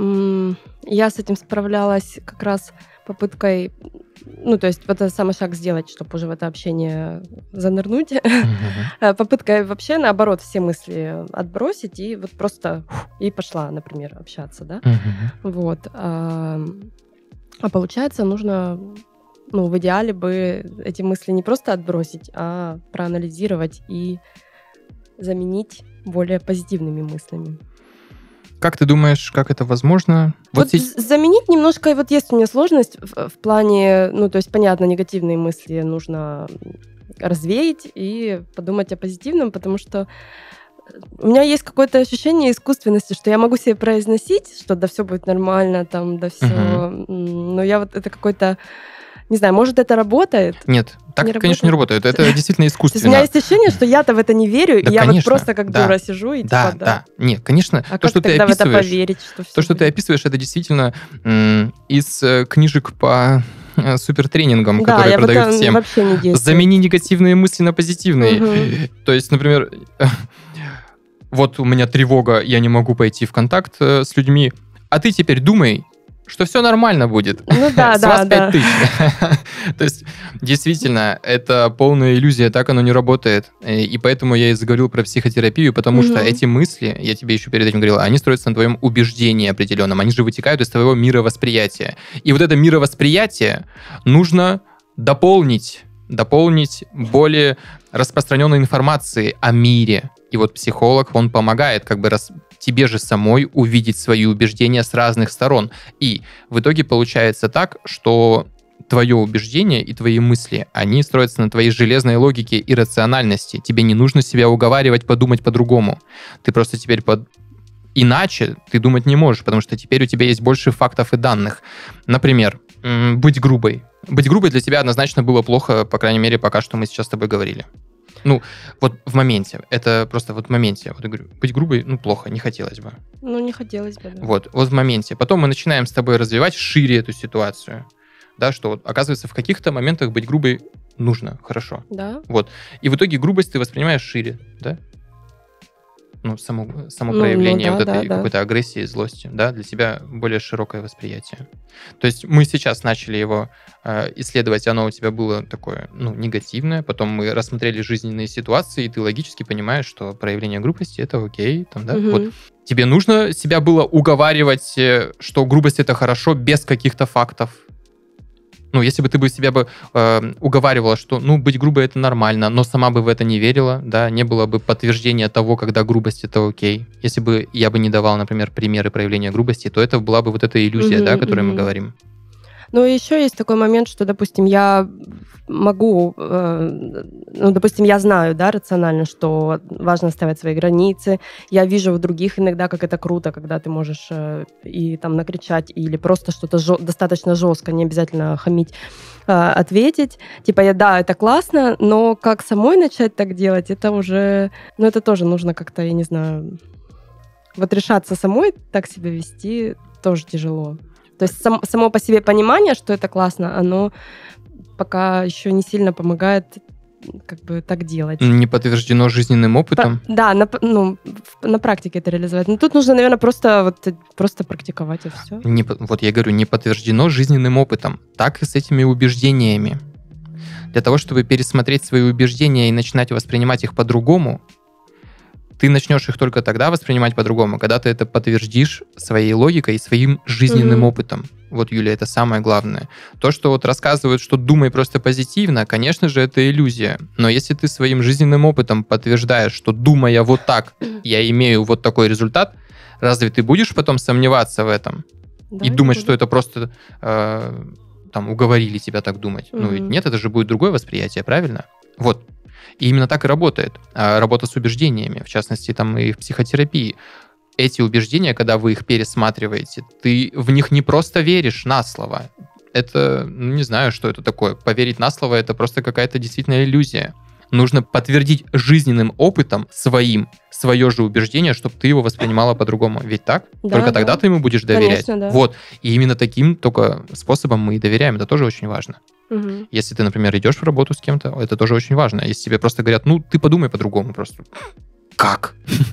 я с этим справлялась как раз попыткой, ну, то есть вот этот самый шаг сделать, чтобы уже в это общение занырнуть. Попыткой вообще, наоборот, все мысли отбросить и вот просто и пошла, например, общаться, да? Вот. А получается, нужно, ну, в идеале бы эти мысли не просто отбросить, а проанализировать и заменить более позитивными мыслями. Как ты думаешь, как это возможно? Вот заменить немножко, вот есть у меня сложность в плане, ну, то есть, понятно, негативные мысли нужно развеять и подумать о позитивном, потому что у меня есть какое-то ощущение искусственности, что я могу себе произносить, что да все будет нормально, там, да все, но я вот это какой-то Не знаю, может, это работает? Нет, так, Не конечно, не работает. Это действительно То есть у меня искусственно. есть ощущение, что я-то в это не верю, Да, и я вот конечно, просто как да. дура сижу и Да, типа, да. Нет, конечно, А то, как что ты тогда в это описываешь, поверить, что все то, что ты будет? описываешь, это действительно из книжек по супертренингам, Да, которые я в продают это всем. вообще не действую. Замени негативные мысли на позитивные. Мгм. То есть, например, вот у меня тревога, я не могу пойти в контакт с людьми, а ты теперь думай, что все нормально будет. Ну да, С вас да, да. 5000. То есть, действительно, это полная иллюзия, так оно не работает. И поэтому я и заговорил про психотерапию, потому что Мгм. эти мысли, я тебе еще перед этим говорил, они строятся на твоем убеждении определенном, они же вытекают из твоего мировосприятия. И вот это мировосприятие нужно дополнить более распространенной информацией о мире. И вот психолог, он помогает как бы тебе же самой увидеть свои убеждения с разных сторон. И в итоге получается так, что твое убеждение и твои мысли, они строятся на твоей железной логике и рациональности. Тебе не нужно себя уговаривать подумать по-другому. Ты просто теперь иначе ты думать не можешь, потому что теперь у тебя есть больше фактов и данных. Например, быть грубой. Быть грубой для тебя однозначно было плохо, по крайней мере, пока что мы сейчас с тобой говорили. Ну, вот в моменте. Это просто вот в моменте. Вот я говорю, быть грубой, плохо, не хотелось бы. Ну, не хотелось бы, да. Вот в моменте. Потом мы начинаем с тобой развивать шире эту ситуацию. Да, что вот, оказывается, в каких-то моментах быть грубой нужно, хорошо. Да? Вот. И в итоге грубость ты воспринимаешь шире, да? Само проявление да, вот этой да, да. какой-то агрессии, злости, да, для тебя более широкое восприятие. То есть мы сейчас начали его исследовать, оно у тебя было такое, негативное, потом мы рассмотрели жизненные ситуации, и ты логически понимаешь, что проявление грубости — это окей, там, да, Мгм. вот. Тебе нужно себя было уговаривать, что грубость — это хорошо, без каких-то фактов. Если бы ты себя уговаривала, что, быть грубой — это нормально, но сама бы в это не верила, да, не было бы подтверждения того, когда грубость — это окей. Если бы я бы не давал, например, примеры проявления грубости, то это была бы вот эта иллюзия, да, о которой мы говорим. Ну, еще есть такой момент, что, допустим, я могу, допустим, я знаю, да, рационально, что важно ставить свои границы. Я вижу в других иногда, как это круто, когда ты можешь и там накричать, или просто что-то достаточно жестко, не обязательно хамить, ответить. Типа, это классно, но как самой начать так делать, это уже, это тоже нужно как-то, я не знаю, вот решаться самой так себя вести тоже тяжело. То есть само по себе понимание, что это классно, оно пока еще не сильно помогает как бы так делать. Не подтверждено жизненным опытом? Да, на практике это реализовать. Но тут нужно, наверное, просто практиковать, и все. Вот я говорю, не подтверждено жизненным опытом. Так и с этими убеждениями. Для того, чтобы пересмотреть свои убеждения и начинать воспринимать их по-другому, ты начнешь их только тогда воспринимать по-другому, когда ты это подтвердишь своей логикой и своим жизненным опытом. Вот, Юля, это самое главное. То, что вот рассказывают, что думай просто позитивно, конечно же, это иллюзия. Но если ты своим жизненным опытом подтверждаешь, что думая вот так, я имею вот такой результат, разве ты будешь потом сомневаться в этом? Да, и думать, что это просто уговорили тебя так думать? Ведь нет, это же будет другое восприятие, правильно? Вот. И именно так и работает. Работа с убеждениями, в частности, и в психотерапии. Эти убеждения, когда вы их пересматриваете, ты в них не просто веришь на слово. Это, не знаю, что это такое. Поверить на слово — это просто какая-то действительно иллюзия. Нужно подтвердить жизненным опытом свое же убеждение, чтобы ты его воспринимала по-другому. Ведь так? Да, только тогда ты ему будешь доверять. Конечно, да. Вот. И именно таким только способом мы и доверяем. Это тоже очень важно. Угу. Если ты, например, идешь в работу с кем-то, это тоже очень важно. Если тебе просто говорят, ты подумай по-другому просто. Как?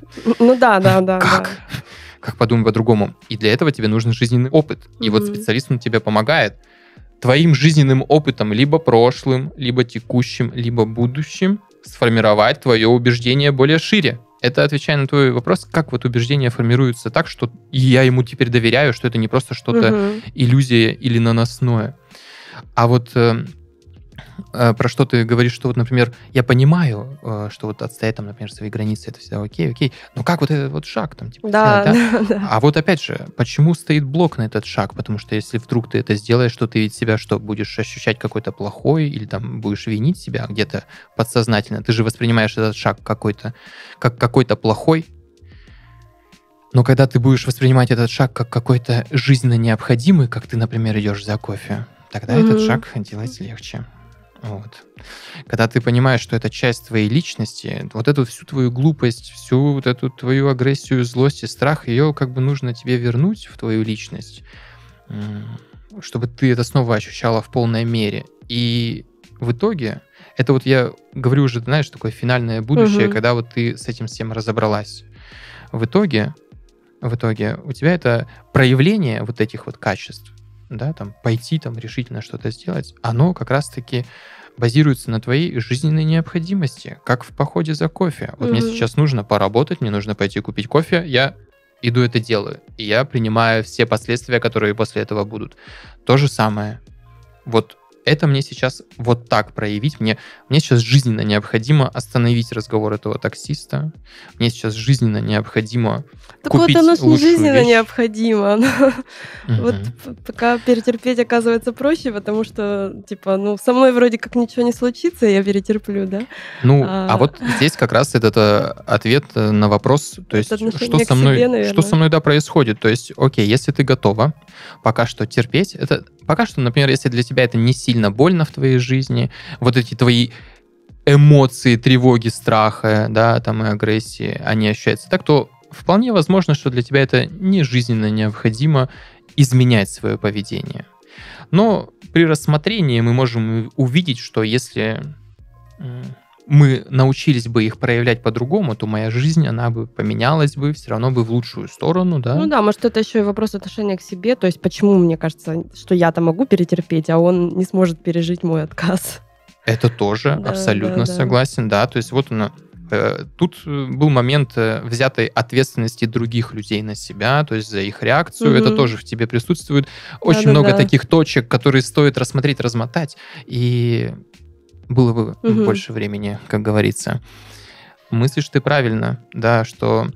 Да. Как подумай по-другому? И для этого тебе нужен жизненный опыт. И вот специалист, он тебе помогает твоим жизненным опытом, либо прошлым, либо текущим, либо будущим, сформировать твое убеждение более шире. Это отвечая на твой вопрос, как вот убеждения формируются так, что я ему теперь доверяю, что это не просто что-то иллюзия или наносное. А вот про что ты говоришь, что вот, например, я понимаю, что вот отстоять там, например, свои границы, это всегда окей, но как вот этот вот шаг там, типа, да? А вот опять же, почему стоит блок на этот шаг? Потому что если вдруг ты это сделаешь, то ты ведь себя что, будешь ощущать какой-то плохой или там будешь винить себя где-то подсознательно? Ты же воспринимаешь этот шаг как какой-то плохой. Но когда ты будешь воспринимать этот шаг как какой-то жизненно необходимый, как ты, например, идешь за кофе, тогда этот шаг делать легче. Вот. Когда ты понимаешь, что это часть твоей личности, вот эту всю твою глупость, всю вот эту твою агрессию, злость и страх, ее как бы нужно тебе вернуть в твою личность, чтобы ты это снова ощущала в полной мере. И в итоге, это вот я говорю уже, знаешь, такое финальное будущее, когда вот ты с этим всем разобралась. В итоге у тебя это проявление вот этих вот качеств, да, там, пойти, там, решительно что-то сделать, оно как раз-таки базируется на твоей жизненной необходимости, как в походе за кофе. Вот мне сейчас нужно поработать, мне нужно пойти купить кофе, я иду это делаю, и я принимаю все последствия, которые после этого будут. То же самое. Вот это мне сейчас вот так проявить. Мне сейчас жизненно необходимо остановить разговор этого таксиста. Мне сейчас жизненно необходимо Так купить вот оно ж не лучшую жизненно вещь. необходимо. Вот пока перетерпеть оказывается проще, потому что, типа, ну, со мной вроде как ничего не случится, я перетерплю, да? Ну, а вот здесь как раз этот ответ на вопрос, то есть, отношение к себе, что со мной, да, происходит. То есть, окей, если ты готова пока что терпеть, это пока что, например, если для тебя это не сильно больно в твоей жизни, вот эти твои эмоции, тревоги, страха, да, там и агрессии, они ощущаются так, то вполне возможно, что для тебя это не жизненно необходимо изменять свое поведение. Но при рассмотрении мы можем увидеть, что если мы научились бы их проявлять по-другому, то моя жизнь, она бы поменялась бы, все равно бы в лучшую сторону, да? Ну да, может, это еще и вопрос отношения к себе. То есть почему мне кажется, что я-то могу перетерпеть, а он не сможет пережить мой отказ. Это тоже Да, абсолютно да. согласен, да. То есть вот оно. Тут был момент взятой ответственности других людей на себя, то есть за их реакцию. Это тоже в тебе присутствует. Очень много таких точек, которые стоит рассмотреть, размотать, и было бы больше времени, как говорится. Мыслишь ты правильно, да, что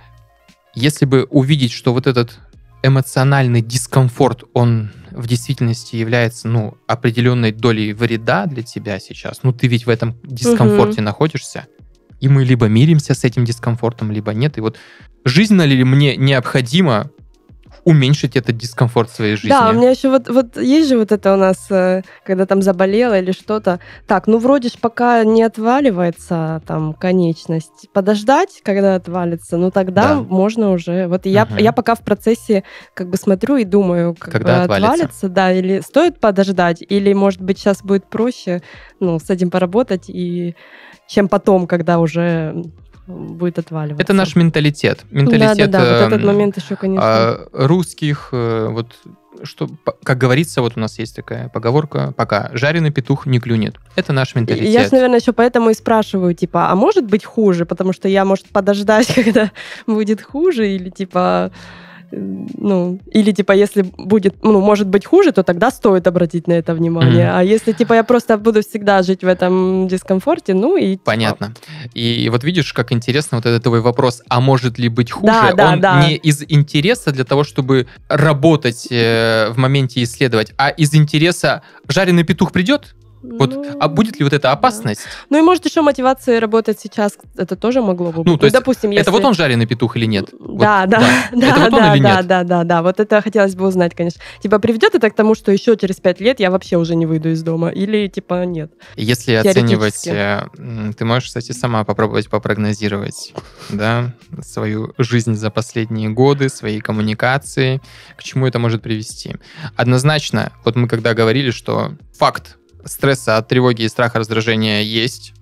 если бы увидеть, что вот этот эмоциональный дискомфорт, он в действительности является, ну, определенной долей вреда для тебя сейчас, ну, ты ведь в этом дискомфорте находишься, и мы либо миримся с этим дискомфортом, либо нет. И вот жизненно ли мне необходимо уменьшить этот дискомфорт в своей жизни? Да, у меня еще вот есть же вот это у нас, когда там заболела или что-то. Так, ну вроде ж пока не отваливается там конечность. Подождать, когда отвалится, ну тогда можно уже. Вот я пока в процессе как бы смотрю и думаю, когда отвалится, да, или стоит подождать, или, может быть, сейчас будет проще, ну, с этим поработать, и чем потом, когда уже будет отваливаться. Это наш менталитет. Менталитет да, вот этот момент еще, конечно. Русских, вот, что, как говорится, вот у нас есть такая поговорка, пока жареный петух не клюнет. Это наш менталитет. Я, наверное, еще поэтому и спрашиваю, типа, а может быть хуже? Потому что я, может, подождать, когда будет хуже, или, типа... Ну, или, типа, если будет, ну, может быть хуже, то тогда стоит обратить на это внимание. А если, типа, я просто буду всегда жить в этом дискомфорте, ну и... Типа... Понятно. И вот видишь, как интересно вот этот твой вопрос, а может ли быть хуже? Да, он не из интереса для того, чтобы работать в моменте исследовать, а из интереса жареный петух придет? Вот, а будет ли вот эта опасность? Ну и может еще мотивация работать сейчас, это тоже могло бы быть. Ну, то есть, допустим, если... это вот он жареный петух или нет? Да, это вот он или нет? Да, вот это хотелось бы узнать, конечно. Типа, приведет это к тому, что еще через 5 лет я вообще уже не выйду из дома? Или, типа, нет? Если оценивать, ты можешь, кстати, сама попробовать попрогнозировать, да, свою жизнь за последние годы, свои коммуникации, к чему это может привести. Однозначно, вот мы когда говорили, что факт стресса от тревоги и страха, раздражения есть.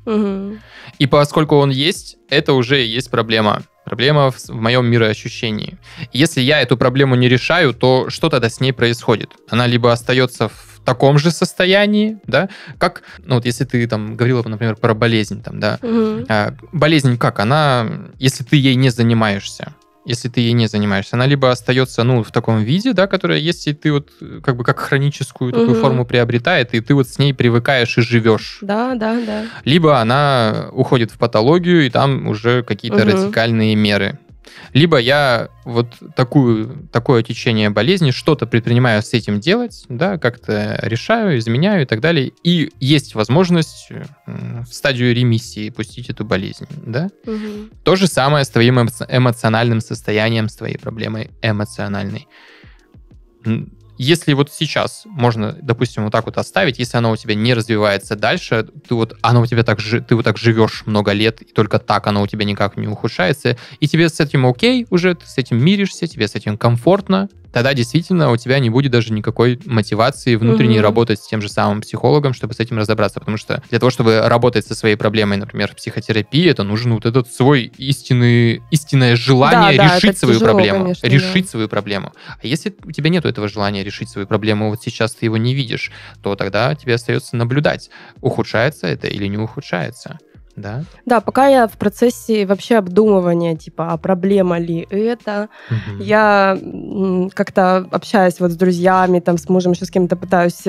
И поскольку он есть, это уже есть проблема. Проблема в моем мироощущении. Если я эту проблему не решаю, то что тогда с ней происходит? Она либо остается в таком же состоянии, да, как, ну вот если ты там говорила, например, про болезнь, там, да, болезнь как? Она, если ты ей не занимаешься, она либо остается, ну, в таком виде, да, которая, если ты вот как бы как хроническую такую форму приобретает, и ты вот с ней привыкаешь и живешь. Да. Либо она уходит в патологию, и там уже какие-то радикальные меры. Либо я вот такое течение болезни, что-то предпринимаю с этим делать, да, как-то решаю, изменяю и так далее. И есть возможность в стадию ремиссии пустить эту болезнь, да. То же самое с твоим эмоциональным состоянием, с твоей проблемой эмоциональной. если вот сейчас можно, допустим, вот так вот оставить, если оно у тебя не развивается дальше, ты вот вот так живешь много лет, и только так оно у тебя никак не ухудшается, и тебе с этим окей уже, ты с этим миришься, тебе с этим комфортно, тогда действительно у тебя не будет даже никакой мотивации внутренней работать с тем же самым психологом, чтобы с этим разобраться. Потому что для того, чтобы работать со своей проблемой, например, в психотерапии, это нужен вот этот свой истинное желание решить свою проблему. Конечно, решить свою проблему. А если у тебя нет этого желания решить свою проблему, вот сейчас ты его не видишь, то тогда тебе остается наблюдать, ухудшается это или не ухудшается. Да? Да, пока я в процессе вообще обдумывания, типа, а проблема ли это, я как-то общаюсь вот с друзьями, там, с мужем, еще с кем-то пытаюсь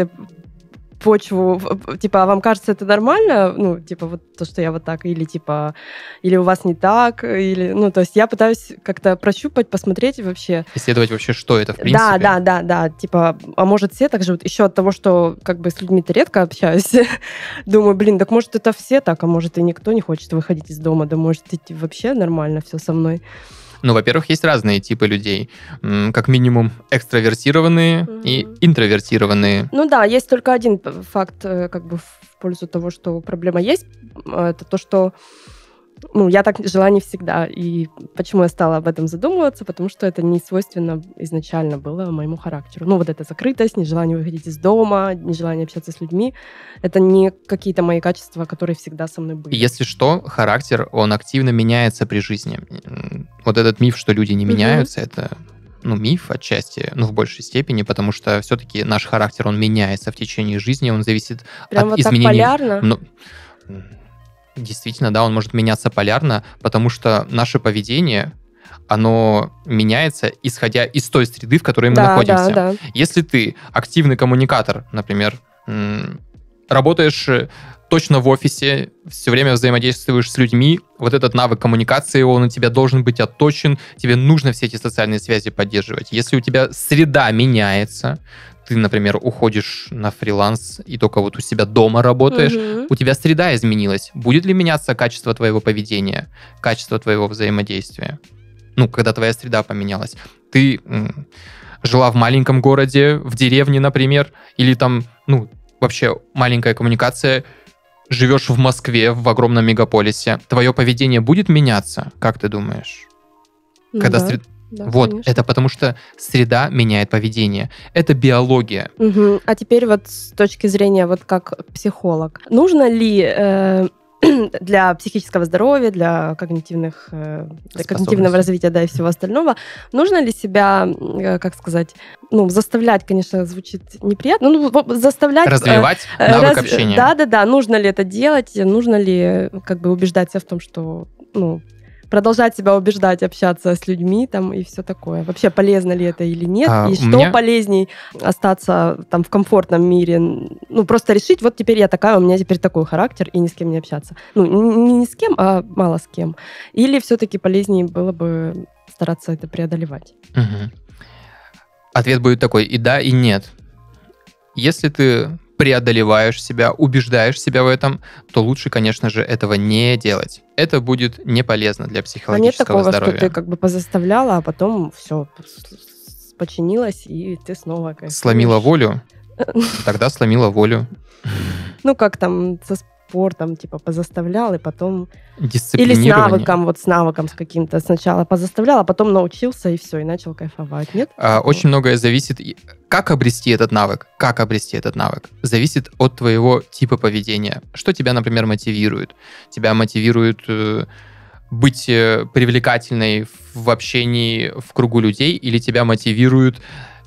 почву, типа, а вам кажется это нормально? Ну, типа, вот то, что я вот так, или типа, или у вас не так, или, ну, то есть я пытаюсь как-то прощупать, посмотреть вообще. Исследовать вообще, что это в принципе. Да, типа, а может все так живут? Еще от того, что как бы с людьми-то редко общаюсь, думаю, блин, так может это все так, а может и никто не хочет выходить из дома, да может вообще нормально все со мной. Ну, во-первых, есть разные типы людей. Как минимум экстравертированные и интровертированные. Ну да, есть только один факт как бы в пользу того, что проблема есть. Это то, что я так жила не всегда. И почему я стала об этом задумываться? Потому что это не свойственно изначально было моему характеру. Ну, вот эта закрытость, нежелание выходить из дома, нежелание общаться с людьми. Это не какие-то мои качества, которые всегда со мной были. Если что, характер, он активно меняется при жизни. Вот этот миф, что люди не меняются, это миф отчасти, в большей степени, потому что все-таки наш характер, он меняется в течение жизни, он зависит Прям от вот изменений. Так полярно? Действительно, да, он может меняться полярно, потому что наше поведение, оно меняется, исходя из той среды, в которой мы находимся. Да. Если ты активный коммуникатор, например, работаешь точно в офисе, все время взаимодействуешь с людьми, вот этот навык коммуникации, он у тебя должен быть отточен, тебе нужно все эти социальные связи поддерживать. Если у тебя среда меняется, ты, например, уходишь на фриланс и только вот у себя дома работаешь, у тебя среда изменилась. Будет ли меняться качество твоего поведения, качество твоего взаимодействия? Когда твоя среда поменялась. Ты жила в маленьком городе, в деревне, например, или там, вообще маленькая коммуникация, живешь в Москве, в огромном мегаполисе. Твое поведение будет меняться, как ты думаешь? Да, вот, конечно. это потому что среда меняет поведение. Это биология. А теперь вот с точки зрения, вот как психолог, нужно ли для психического здоровья, для когнитивного развития, да, и всего остального, нужно ли себя, как сказать, заставлять, конечно, звучит неприятно, заставлять... Развивать навык общения. Да, нужно ли это делать, нужно ли убеждать себя в том, что, продолжать себя убеждать, общаться с людьми там и все такое. Вообще, полезно ли это или нет? И что полезней остаться там в комфортном мире? Просто решить, вот теперь я такая, у меня теперь такой характер, и ни с кем не общаться. Не с кем, а мало с кем. Или все-таки полезнее было бы стараться это преодолевать? Ответ будет такой: и да, и нет. Если ты преодолеваешь себя, убеждаешь себя в этом, то лучше, конечно же, этого не делать. Это будет не полезно для психологического здоровья. А нет такого, что ты позаставляла, а потом все починилось, и ты снова... Сломила волю? Тогда сломила волю. Как там со спортом, позаставлял, и потом... Дисциплинирование. Или с навыком с каким-то. Сначала позаставлял, а потом научился, и все, и начал кайфовать. Нет? Очень многое зависит... Как обрести этот навык? Зависит от твоего типа поведения. Что тебя, например, мотивирует? Тебя мотивирует быть привлекательной в общении в кругу людей, или тебя мотивирует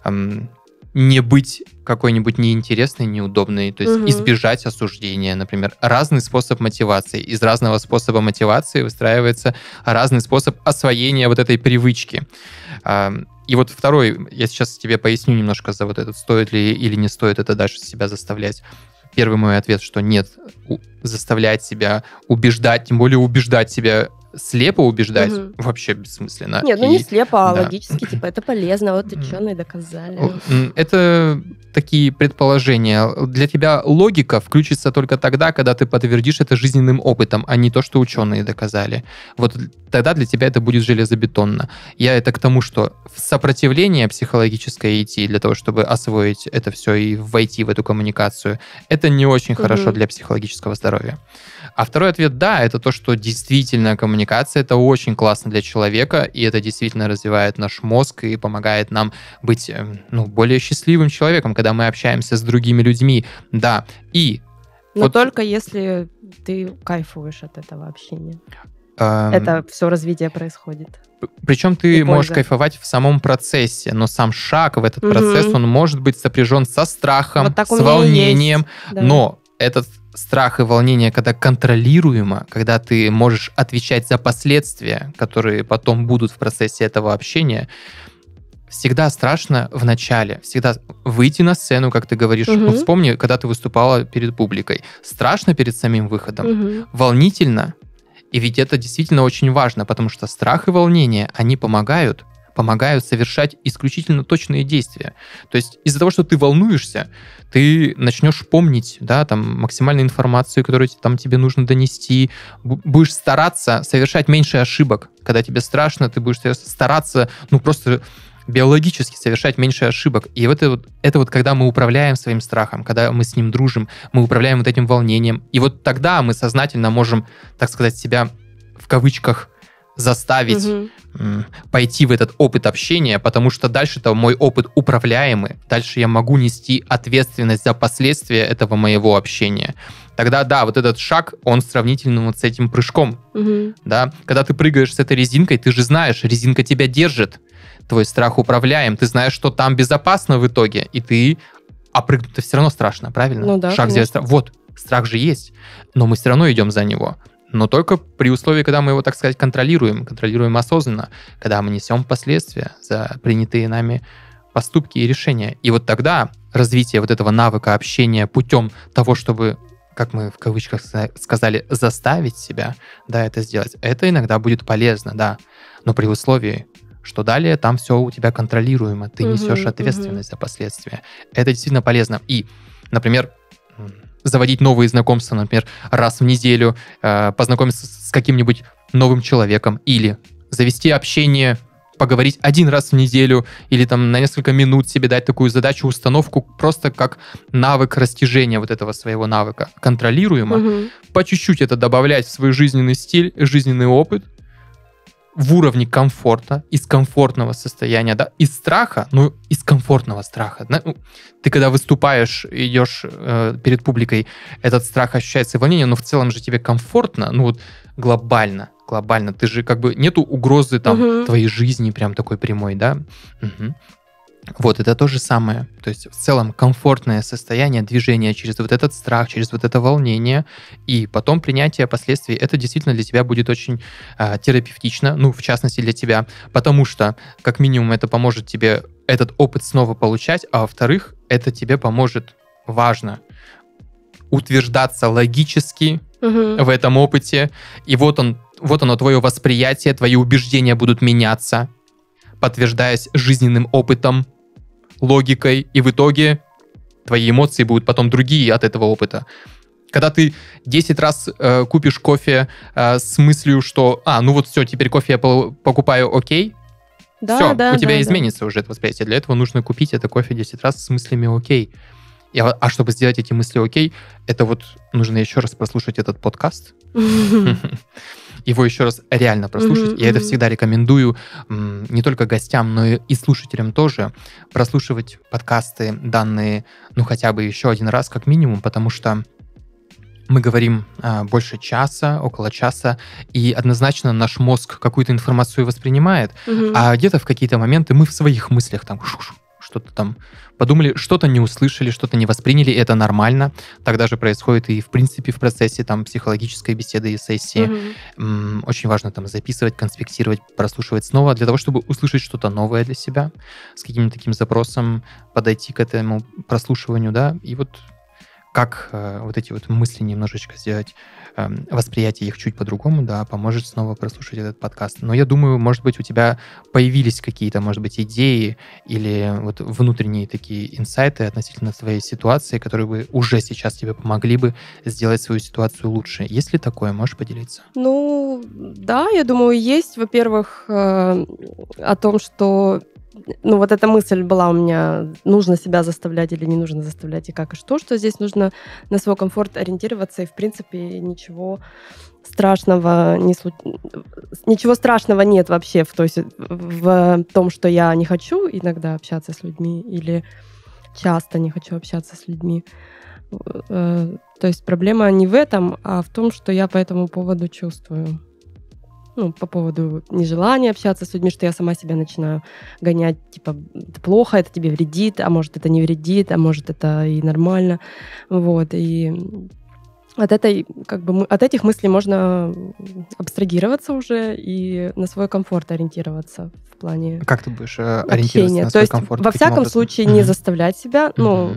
не быть какой-нибудь неинтересной, неудобной, то есть избежать осуждения, например. Разный способ мотивации. Из разного способа мотивации выстраивается разный способ освоения вот этой привычки. И вот второй, я сейчас тебе поясню немножко за вот этот, стоит ли или не стоит это дальше себя заставлять. Первый мой ответ, что нет, заставлять себя, убеждать, тем более убеждать себя слепо убеждать Мгм. вообще бессмысленно. Нет, ну не слепо, а да. логически, типа, это полезно, вот ученые доказали. Это такие предположения. Для тебя логика включится только тогда, когда ты подтвердишь это жизненным опытом, а не то, что ученые доказали. Вот тогда для тебя это будет железобетонно. Я это к тому, что в сопротивление психологическое идти для того, чтобы освоить это все и войти в эту коммуникацию, это не очень хорошо Мгм. для психологического здоровья. А второй ответ, да, это то, что действительно коммуникация это очень классно для человека, и это действительно развивает наш мозг и помогает нам быть более счастливым человеком, когда мы общаемся с другими людьми. Да, и Но вот, только если ты кайфуешь от этого общения. эм, Это все развитие происходит. причем И ты можешь польза. кайфовать в самом процессе, но сам шаг в этот Мгм. процесс, он может быть сопряжен со страхом, Вот так с у меня и волнением, есть. Да. но этот страх и волнение, когда контролируемо, когда ты можешь отвечать за последствия, которые потом будут в процессе этого общения, всегда страшно в начале. Всегда выйти на сцену, как ты говоришь. Ну, Мгм. вспомни, когда ты выступала перед публикой. Страшно перед самим выходом, Мгм. волнительно. И ведь это действительно очень важно, потому что страх и волнение, они помогают совершать исключительно точные действия. То есть из-за того, что ты волнуешься, ты начнешь помнить, да, там, максимальную информацию, которую там тебе нужно донести, будешь стараться совершать меньше ошибок. Когда тебе страшно, ты будешь стараться, просто биологически совершать меньше ошибок. И это вот когда мы управляем своим страхом, когда мы с ним дружим, мы управляем вот этим волнением. И вот тогда мы сознательно можем, так сказать, себя в кавычках заставить Мгм. пойти в этот опыт общения, потому что дальше-то мой опыт управляемый, дальше я могу нести ответственность за последствия этого моего общения. Тогда, да, вот этот шаг, он сравнительно вот с этим прыжком, Мгм. да. Когда ты прыгаешь с этой резинкой, ты же знаешь, резинка тебя держит, твой страх управляем, ты знаешь, что там безопасно в итоге, и ты... А прыгнуть-то все равно страшно, правильно? Ну да, Шаг сделать конечно. Вот, страх же есть, но мы все равно идем за него. Но только при условии, когда мы его, так сказать, контролируем осознанно, когда мы несем последствия за принятые нами поступки и решения. И вот тогда развитие вот этого навыка общения путем того, чтобы, как мы в кавычках сказали, заставить себя, да, это сделать, это иногда будет полезно, да, но при условии, что далее там все у тебя контролируемо, ты несешь Мгм. ответственность за последствия. Это действительно полезно. И, например, заводить новые знакомства, например, раз в неделю, познакомиться с каким-нибудь новым человеком или завести общение, поговорить один раз в неделю или там на несколько минут себе дать такую задачу, установку, просто как навык растяжения вот этого своего навыка. Контролируемо, Мгм. по чуть-чуть это добавлять в свой жизненный стиль, жизненный опыт, в уровне комфорта, из комфортного состояния, да, из страха, из комфортного страха. Ты когда выступаешь, идешь перед публикой, этот страх ощущается и волнение, но в целом же тебе комфортно, глобально. Ты же нету угрозы там Мгм. твоей жизни прям такой прямой, да? Мгм. Вот, это то же самое. То есть в целом комфортное состояние движения через вот этот страх, через вот это волнение, и потом принятие последствий, это действительно для тебя будет очень терапевтично, в частности для тебя, потому что, как минимум, это поможет тебе этот опыт снова получать, а во-вторых, это тебе поможет, важно, утверждаться логически Мгм. в этом опыте, и вот оно, твое восприятие, твои убеждения будут меняться, подтверждаясь жизненным опытом, логикой, и в итоге твои эмоции будут потом другие от этого опыта. Когда ты 10 раз купишь кофе с мыслью, что, все, теперь кофе я покупаю, окей, Да, все, да, у тебя да, да. изменится уже это восприятие. Для этого нужно купить это кофе 10 раз с мыслями окей. А чтобы сделать эти мысли окей, это нужно еще раз прослушать этот подкаст, его еще раз реально прослушать. Я это Мгм. всегда рекомендую не только гостям, но и слушателям тоже прослушивать подкасты данные, хотя бы еще один раз как минимум, потому что мы говорим больше часа, около часа, и однозначно наш мозг какую-то информацию воспринимает, Мгм. а где-то в какие-то моменты мы в своих мыслях там что-то там подумали, что-то не услышали, что-то не восприняли, и это нормально. Тогда же происходит и, в принципе, в процессе там психологической беседы и сессии. Мгм. Очень важно там записывать, конспектировать, прослушивать снова, для того, чтобы услышать что-то новое для себя, с каким-то таким запросом подойти к этому прослушиванию, да, и вот как вот эти вот мысли немножечко сделать, восприятие их чуть по-другому, да, поможет снова прослушать этот подкаст. Но я думаю, может быть, у тебя появились какие-то, может быть, идеи или вот внутренние такие инсайты относительно твоей ситуации, которые бы уже сейчас тебе помогли бы сделать свою ситуацию лучше. Есть ли такое? Можешь поделиться? Ну, да, я думаю, есть. Во-первых, о том, что вот эта мысль была у меня, нужно себя заставлять или не нужно заставлять, и как, и что здесь нужно на свой комфорт ориентироваться, и, в принципе, ничего страшного ничего страшного нет вообще в том, что я не хочу иногда общаться с людьми или часто не хочу общаться с людьми. То есть проблема не в этом, а в том, что я по этому поводу чувствую. По поводу нежелания общаться с людьми, что я сама себя начинаю гонять, типа, это плохо, это тебе вредит, а может, это не вредит, а может, это и нормально. Вот, и от этих мыслей можно абстрагироваться уже и на свой комфорт ориентироваться в плане Как ты будешь ориентироваться на То свой есть, комфорт? во Каким всяком образом? случае, не заставлять себя.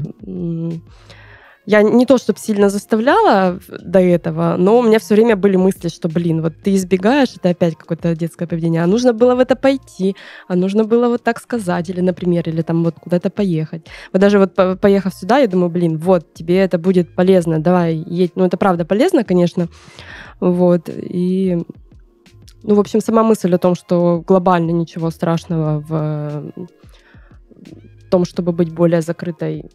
Я не то, чтобы сильно заставляла до этого, но у меня все время были мысли, что, вот ты избегаешь, это опять какое-то детское поведение, а нужно было в это пойти, а нужно было вот так сказать, или, например, или там вот куда-то поехать. Вот даже вот поехав сюда, я думаю, вот, тебе это будет полезно, давай, едь. Это правда полезно, конечно. Вот, и... в общем, сама мысль о том, что глобально ничего страшного в том, чтобы быть более закрытой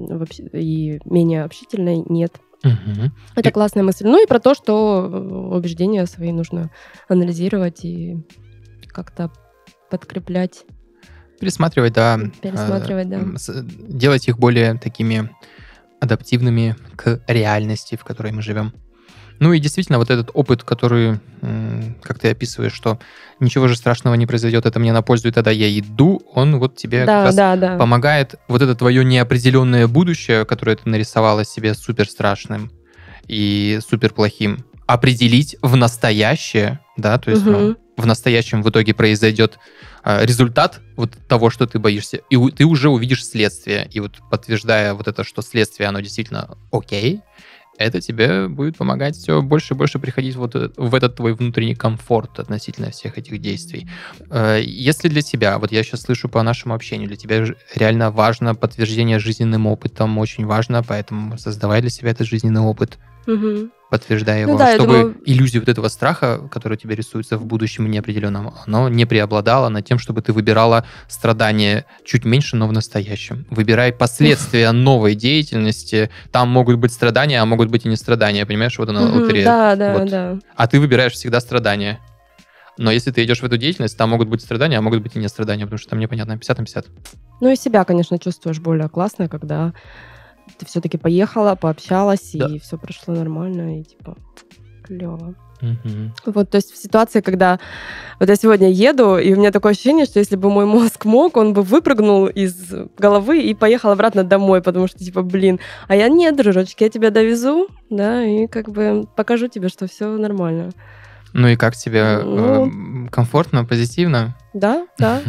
и менее общительной, нет. Это классная мысль. И про то, что убеждения свои нужно анализировать и как-то подкреплять. Пересматривать, да. Делать их более такими адаптивными к реальности, в которой мы живем. И действительно, вот этот опыт, который, как ты описываешь, что ничего же страшного не произойдет, это мне на пользу, и тогда я иду, он вот тебе как раз помогает вот это твое неопределенное будущее, которое ты нарисовала себе супер страшным и супер плохим, определить в настоящее, да, то есть в настоящем в итоге произойдет результат вот того, что ты боишься, и ты уже увидишь следствие, и вот подтверждая вот это, что следствие, оно действительно окей, это тебе будет помогать все больше и больше приходить вот в этот твой внутренний комфорт относительно всех этих действий. Если для тебя, вот я сейчас слышу по нашему общению, для тебя реально важно подтверждение жизненным опытом, очень важно, поэтому создавай для себя этот жизненный опыт, подтверждая его, чтобы иллюзия вот этого страха, который у тебя рисуется в будущем неопределенном, оно не преобладало над тем, чтобы ты выбирала страдания чуть меньше, но в настоящем. Выбирай последствия новой деятельности. Там могут быть страдания, а могут быть и не страдания. Понимаешь, вот она лотерея. Да. А ты выбираешь всегда страдания. Но если ты идешь в эту деятельность, там могут быть страдания, а могут быть и не страдания, потому что там непонятно, 50 на 50. И себя, конечно, чувствуешь более классно, когда ты все-таки поехала, пообщалась, и все прошло нормально, и типа клево. Вот, то есть в ситуации, когда вот я сегодня еду, и у меня такое ощущение, что если бы мой мозг мог, он бы выпрыгнул из головы и поехал обратно домой, потому что типа, а я нет, дружочек, я тебя довезу, да, и как бы покажу тебе, что все нормально. И как тебе? Комфортно, позитивно? Да.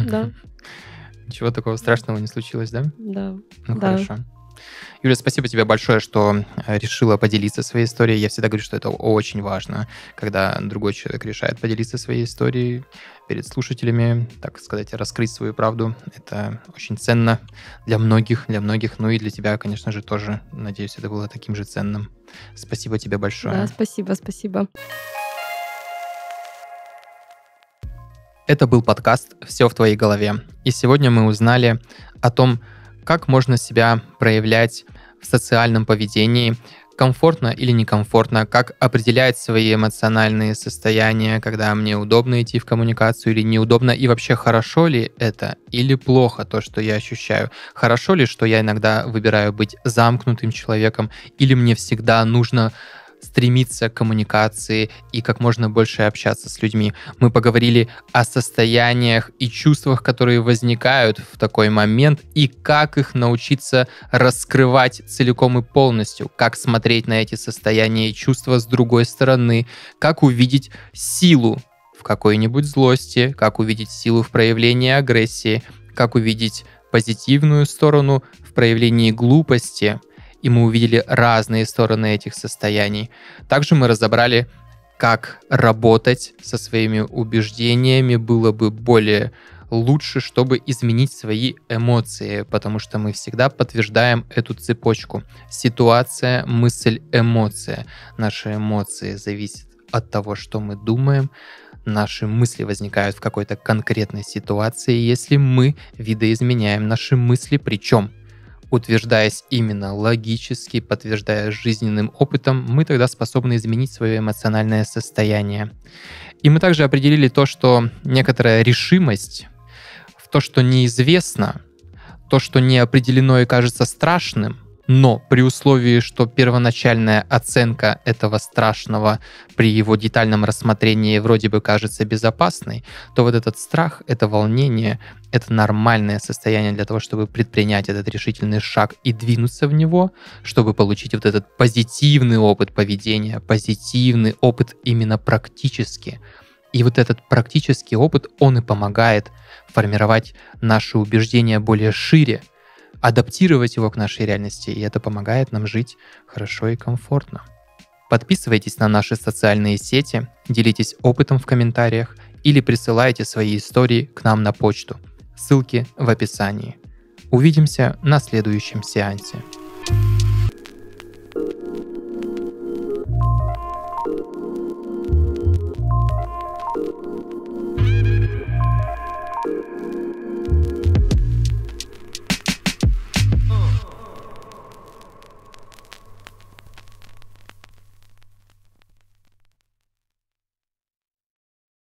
Ничего такого страшного не случилось, да? Да. Хорошо. Юля, спасибо тебе большое, что решила поделиться своей историей. Я всегда говорю, что это очень важно, когда другой человек решает поделиться своей историей перед слушателями, так сказать, раскрыть свою правду. Это очень ценно для многих, и для тебя, конечно же, тоже. Надеюсь, это было таким же ценным. Спасибо тебе большое. Да, спасибо. Это был подкаст «Все в твоей голове». И сегодня мы узнали о том, как можно себя проявлять в социальном поведении, комфортно или некомфортно, как определять свои эмоциональные состояния, когда мне удобно идти в коммуникацию или неудобно, и вообще хорошо ли это или плохо то, что я ощущаю. Хорошо ли, что я иногда выбираю быть замкнутым человеком, или мне всегда нужно стремиться к коммуникации и как можно больше общаться с людьми. Мы поговорили о состояниях и чувствах, которые возникают в такой момент, и как их научиться раскрывать целиком и полностью, как смотреть на эти состояния и чувства с другой стороны, как увидеть силу в какой-нибудь злости, как увидеть силу в проявлении агрессии, как увидеть позитивную сторону в проявлении глупости, и мы увидели разные стороны этих состояний. Также мы разобрали, как работать со своими убеждениями было бы более лучше, чтобы изменить свои эмоции, потому что мы всегда подтверждаем эту цепочку. Ситуация, мысль, эмоция. Наши эмоции зависят от того, что мы думаем. Наши мысли возникают в какой-то конкретной ситуации, если мы видоизменяем наши мысли, причем утверждаясь именно логически, подтверждая жизненным опытом, мы тогда способны изменить свое эмоциональное состояние. И мы также определили то, что некоторая решимость в то, что неизвестно, то, что не определено и кажется страшным, но при условии, что первоначальная оценка этого страшного при его детальном рассмотрении вроде бы кажется безопасной, то вот этот страх, это волнение, это нормальное состояние для того, чтобы предпринять этот решительный шаг и двинуться в него, чтобы получить вот этот позитивный опыт поведения, позитивный опыт именно практически. И вот этот практический опыт, он и помогает формировать наши убеждения более шире, адаптировать его к нашей реальности, и это помогает нам жить хорошо и комфортно. Подписывайтесь на наши социальные сети, делитесь опытом в комментариях или присылайте свои истории к нам на почту. Ссылки в описании. Увидимся на следующем сеансе.